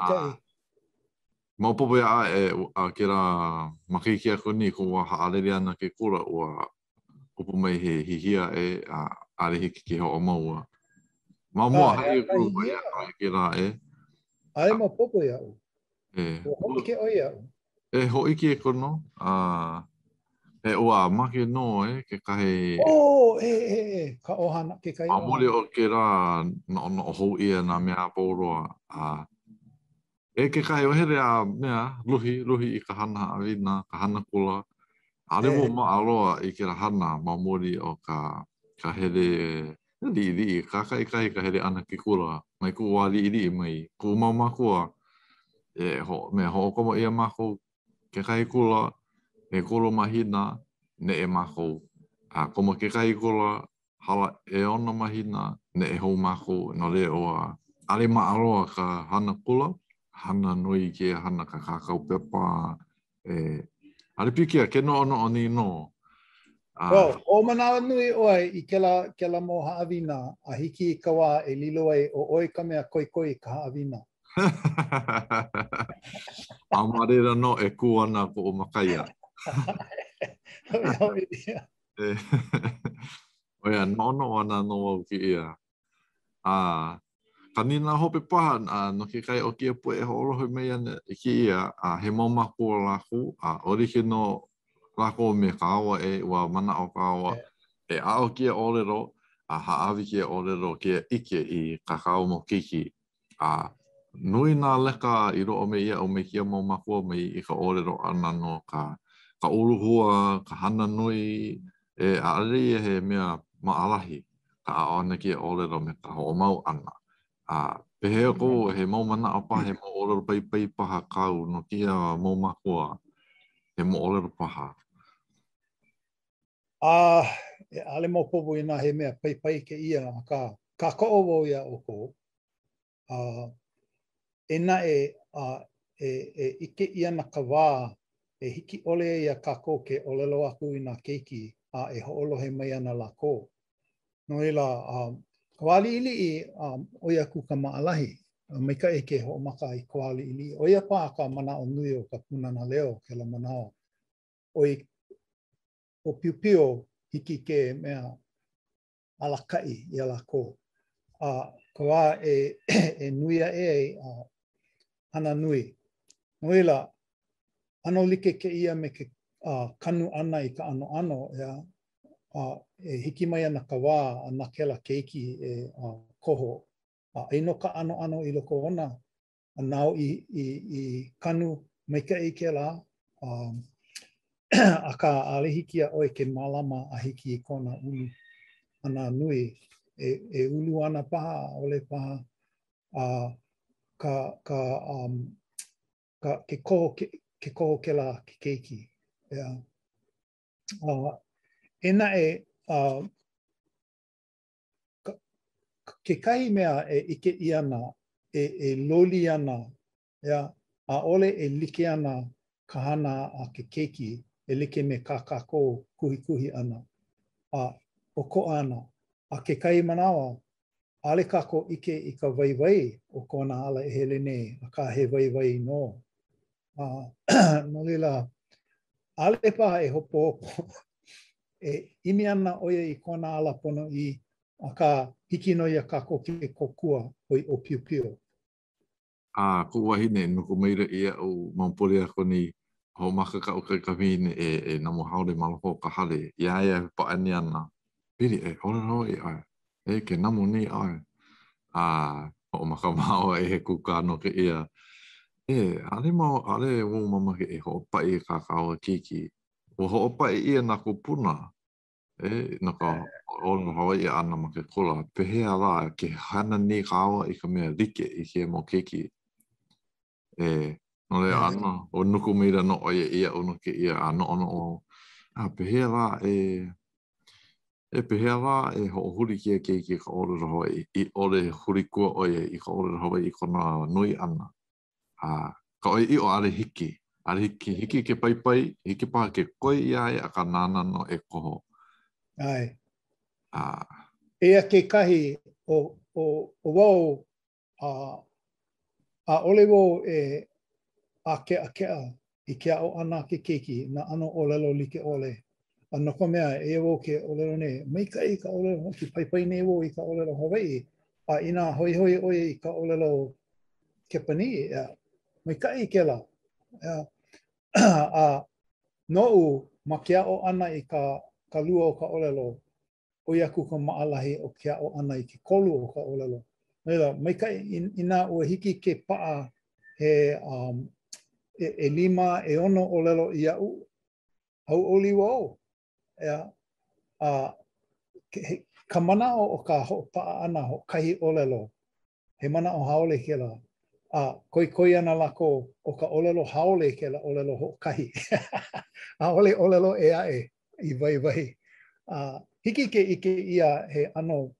Maupopo ia ke la makiki ako ni ko wa haalele ana ke kura ua upu mai he hihia ale hiki ke ho maua. Mua hai e kuru mai ia ke la Ai maupopo ia u. Ho ike o ia u. Ho ike e kono. Ua make no ke kahe... Ka ohana ke kai ohana. Mamole o ke la no ho ia na mea pōroa. Ke kai o here mea luhi I ka hana awina, ka hana kula. Ale mo maaloa I ke la hana mamori o ka hele li ka ka hele ana ki kula. Mai ku wa li mai. Ku makua. Me ho komo ia mako ke kai kula. E kolo mahina ne mako. Komo ke kai kula hala ona mahina ne ho mako no le o ale maaloa ka hana kula. Hana nui ke hana ka kakao pepa. Ale pikia ke no ni no. O manawa nui oai I ke la mo haawina a hiki I ka wā e lilo ai o oi ka mea koi ka haawina. Amarera no e ku ana ko o makaia. Oia, no ana no ki ia. Kanina hope paha no ke kai o kia pue e horohi mei ana ki ia he maumaku o laku ori ke no lako me ka awa ua mana o ka awa ao kia olero haawi kia olero kia ike I kakao mo kiki nui nā leka I ro'o me ia o me kia maumaku o mei I ka olero ana no ka uruhua, ka hana nui aarei he mea maalahi ka ao ana kia olero me ka ho mau ana pehea ko he mau mana apa he mau olero pai paha kau no kia maumakua he mau olero paha. Ale mo popo ina he mea pai ke ia ka ko'o ia o ko. E ike ia na ka wā hiki ole ia kako ke olelo aku I nā keiki e ho'olohe mai ana lako. No ila kawali ili o ia ku ka maalahi. Mai ka ke ho'omaka I kawali ili. O ia pa ka mana o nui o ka punana leo ke la manao. O piupio hiki ke mea alakai ia lako. Ka wā e nuia hana nui. No ila, ano like ke ia me ke kanu ana I ka ano e hiki mai ana ka wā ana kela keiki koho. Ino ka ano I loko ona, nao I kanu mai ka ke la, a ka alehikia oi ke malama a hiki I kona ulu ana nui. E ulu ana paha, ole paha, ke koho ke la ke keiki. Ena ke kahi mea ike I ana, loli ana, a ole like ana ka hana a ke keiki, like me ka kako kuhi ana. O ko ana, a ke kai manawa, ale kako ike I ka waiwai o kona ala e hele nei, a ka he waiwai no. No lila, ale pa hopo imi ana oia I kona ala pono I a ka hiki no ia kako ke kokua o piupio. Ko wahine nuku meira ia o mampori ako ni ho maka ka o ka vine namo haole malako ka hale. Ia pa ani ana. Piri olero ai. Ke namo ni ai. O maka mao he kuka no ke ia. Ale mo mama ke ho pai ka kiki. O ho pai ia na ko puna. no ka o no Hawaii ana ma ke kola pehea la ke hana ni ka awa i ka mea like i ke mo keiki. No le ana o nuku meira no oia ia o no ke ia ano ono o pehea la pehea la ho huri kia keiki ka ora Hawaii i ole huri kua oia i ka ora Hawaii i kona nui ana. Ka oi i o are hiki. Are hiki ke pai, hiki paha ke koi ia e a ka nana no e koho. Ai. Ea ke kahi o wau a ole wau a kea i ke au ana ke keiki na ano olelo like ole. A noko mea e wau ke olelo ne, mai ka i ka olelo ki pai ne wau i ka olelo Hawaii. A ina hoi oe i ka olelo Kepani, mai ka i ke la. A nou ma kia o ana i ka lua o ka olelo. O iaku ka maalahi o kia o ana i ke kolu o ka olelo. Leila, mai ka ina ua hiki ke paa e lima e ono olelo i au. Au oli wau. Ka mana o ka paa ana o kahi olelo. He mana o haole ke la. Koi ana lako o ka olelo haole ke la olelo ho kahi. A ole olelo e ae i vai. Hiki ke ike ia he ano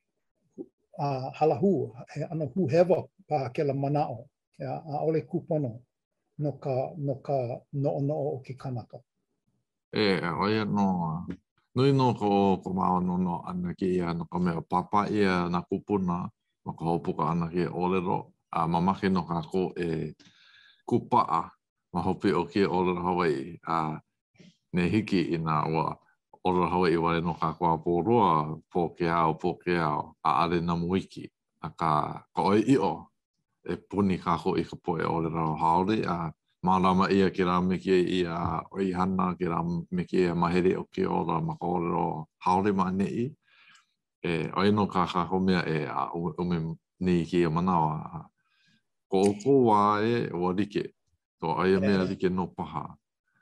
halahu, he ano hu hewa pa ke la manao. A ole kupono no ka no o ke kanaka. Oia no, nui no ko mao no ana ke ia no ka mea papa ia na kupuna ma ka hopuka ana ke olero. Mamake no ka ko kupaa ma hopi o ke olero Hawaii. Ne hiki ina ua olero Hawaii wale no ka kua pōroa po ke ao a ale na muiki. A ka oi i o e puni ka ko i ka poe olero haole Marama ia ke rā me kia ia oi hana ke rā me kia mahere o ke ora ma ka olero haole ma nei. Oi no ka mea o me ni kia manawa. Ko wā o like. Ko aia mea like no paha.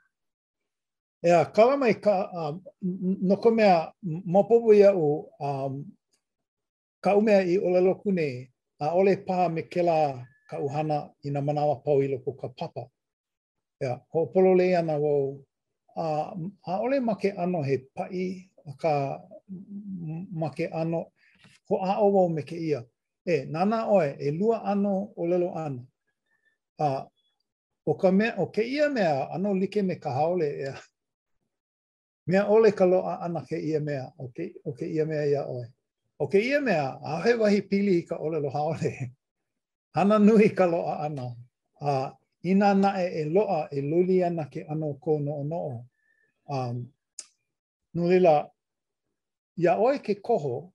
Kala mai no ko mea mapopo ia o ka umea i olelo kune a ole paha me ke la ka uhana i na manawa pau i loko ka papa. Ho'opolo le ana wau a ole make ano he pai ka make ano ho a o wau me ke ia. Nana oe e lua ano olelo ana. O ke ia mea ano like me ka haole mea ole ka loa ana ke ia mea o ke ia mea ia oe. O ke ia mea ahe wahi pili i ka olelo haole. Hana nui ka loa ana. Ina nae e loa e luli ana ke ano ko no. Nulila, ia oe ke koho,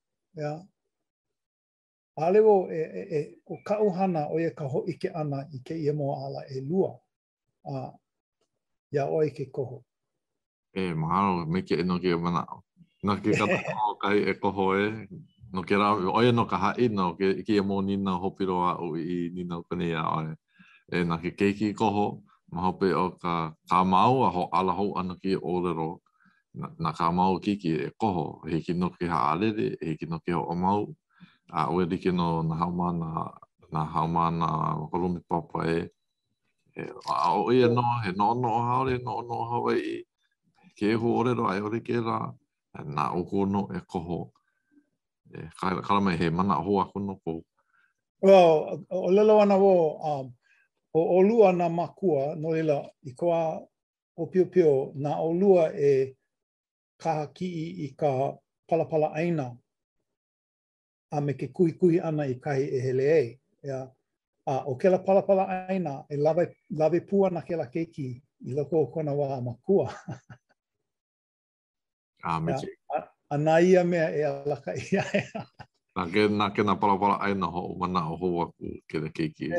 alewo o ka uhana o ia ka hoike ana i ke ia moa ala e lua. Ia oe ke koho. Mahalo, me ke ino ke manao. No ke katako kai e koho no ke rā, oia no ka hai no ke ia mo nina hopiroa o i nina kone ia oe. Na ke keiki koho, ma hope o ka mau a ho ala hou ana ki olero. Na ka mau kiki e koho, he ki no ke haalere, he ki no ke ho o mau. Oe like no na haumana kolumi papa o ia no, he no haole, no Hawaii. Ke ho olero ai ore ke rā, na oko no e koho. Kala mai he mana hoa kono ko. Well, o lelo ana wo, o lua na makua, no ila, i koa o pio na o lua e kaha ki i ka palapala aina, a me ke kuhi ana i kahi e hele ei. O ke la palapala aina, e lawe pua na ke la keiki i loko o kona wā makua. Ana ia mea e alaka ia. Nā ke nā palapala aina ho mana o hou aku ke na keiki.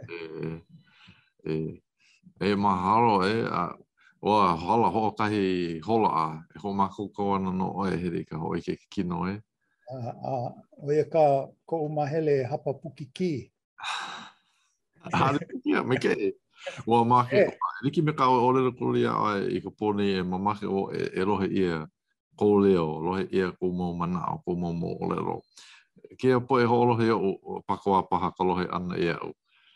Mahalo oa hala ho kahi hola e ho mako ko ana no oe here ka hoi ke kino Oia ka ko umahele hapa puki ki. Hare kia me ke. Oa make, riki me ka o lera kuria oe i ka pone e mamake o e rohe ia ko leo lohe ia ko mo mana o ko mo mo lero kia po e holo he o pakoa paha ko lohe ana ia o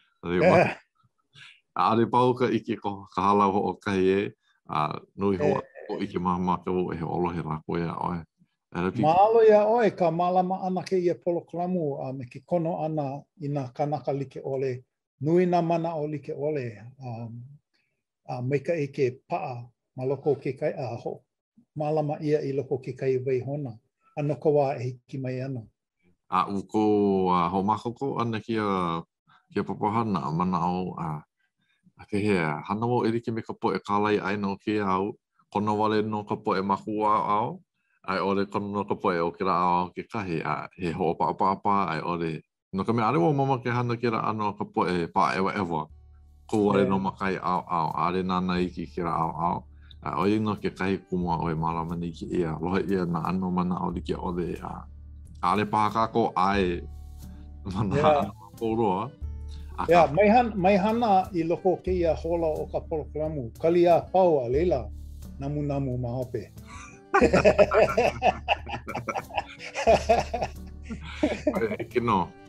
ale pau ka iki ko ka hala o ka e a nui ho o iki mama ka o e holo he la ko ia o Malo ia oe ka malama ana ke ia polokalamu a me ke kono ana ina kanaka like ole nui na mana o like ole me ka e ke paa maloko ke kai a ho malama ia I loko ke kai wei hona ano ka wā e hiki mai ana a uko ho makoko ana kia papahana mana o a ke hea hana mo erike me ka po e kalai ai no ke au kono wale no ka po e makua au ai ore kono no ka poe o ke ra ao ke kahi a he ho pa ai ore no ka me are wo mama ke hana ke ra ano ka poe pa ewa ko ore no makai ao are nana iki ke ra ao a oi no ke kahi kumua o e malama ni ki ia lohe ia na ano mana o ke ore a ale pa ka ko ai mana ko roa mai hana I loko ke ia hola o ka polokalamu kalia pau a leila namu mahope que no.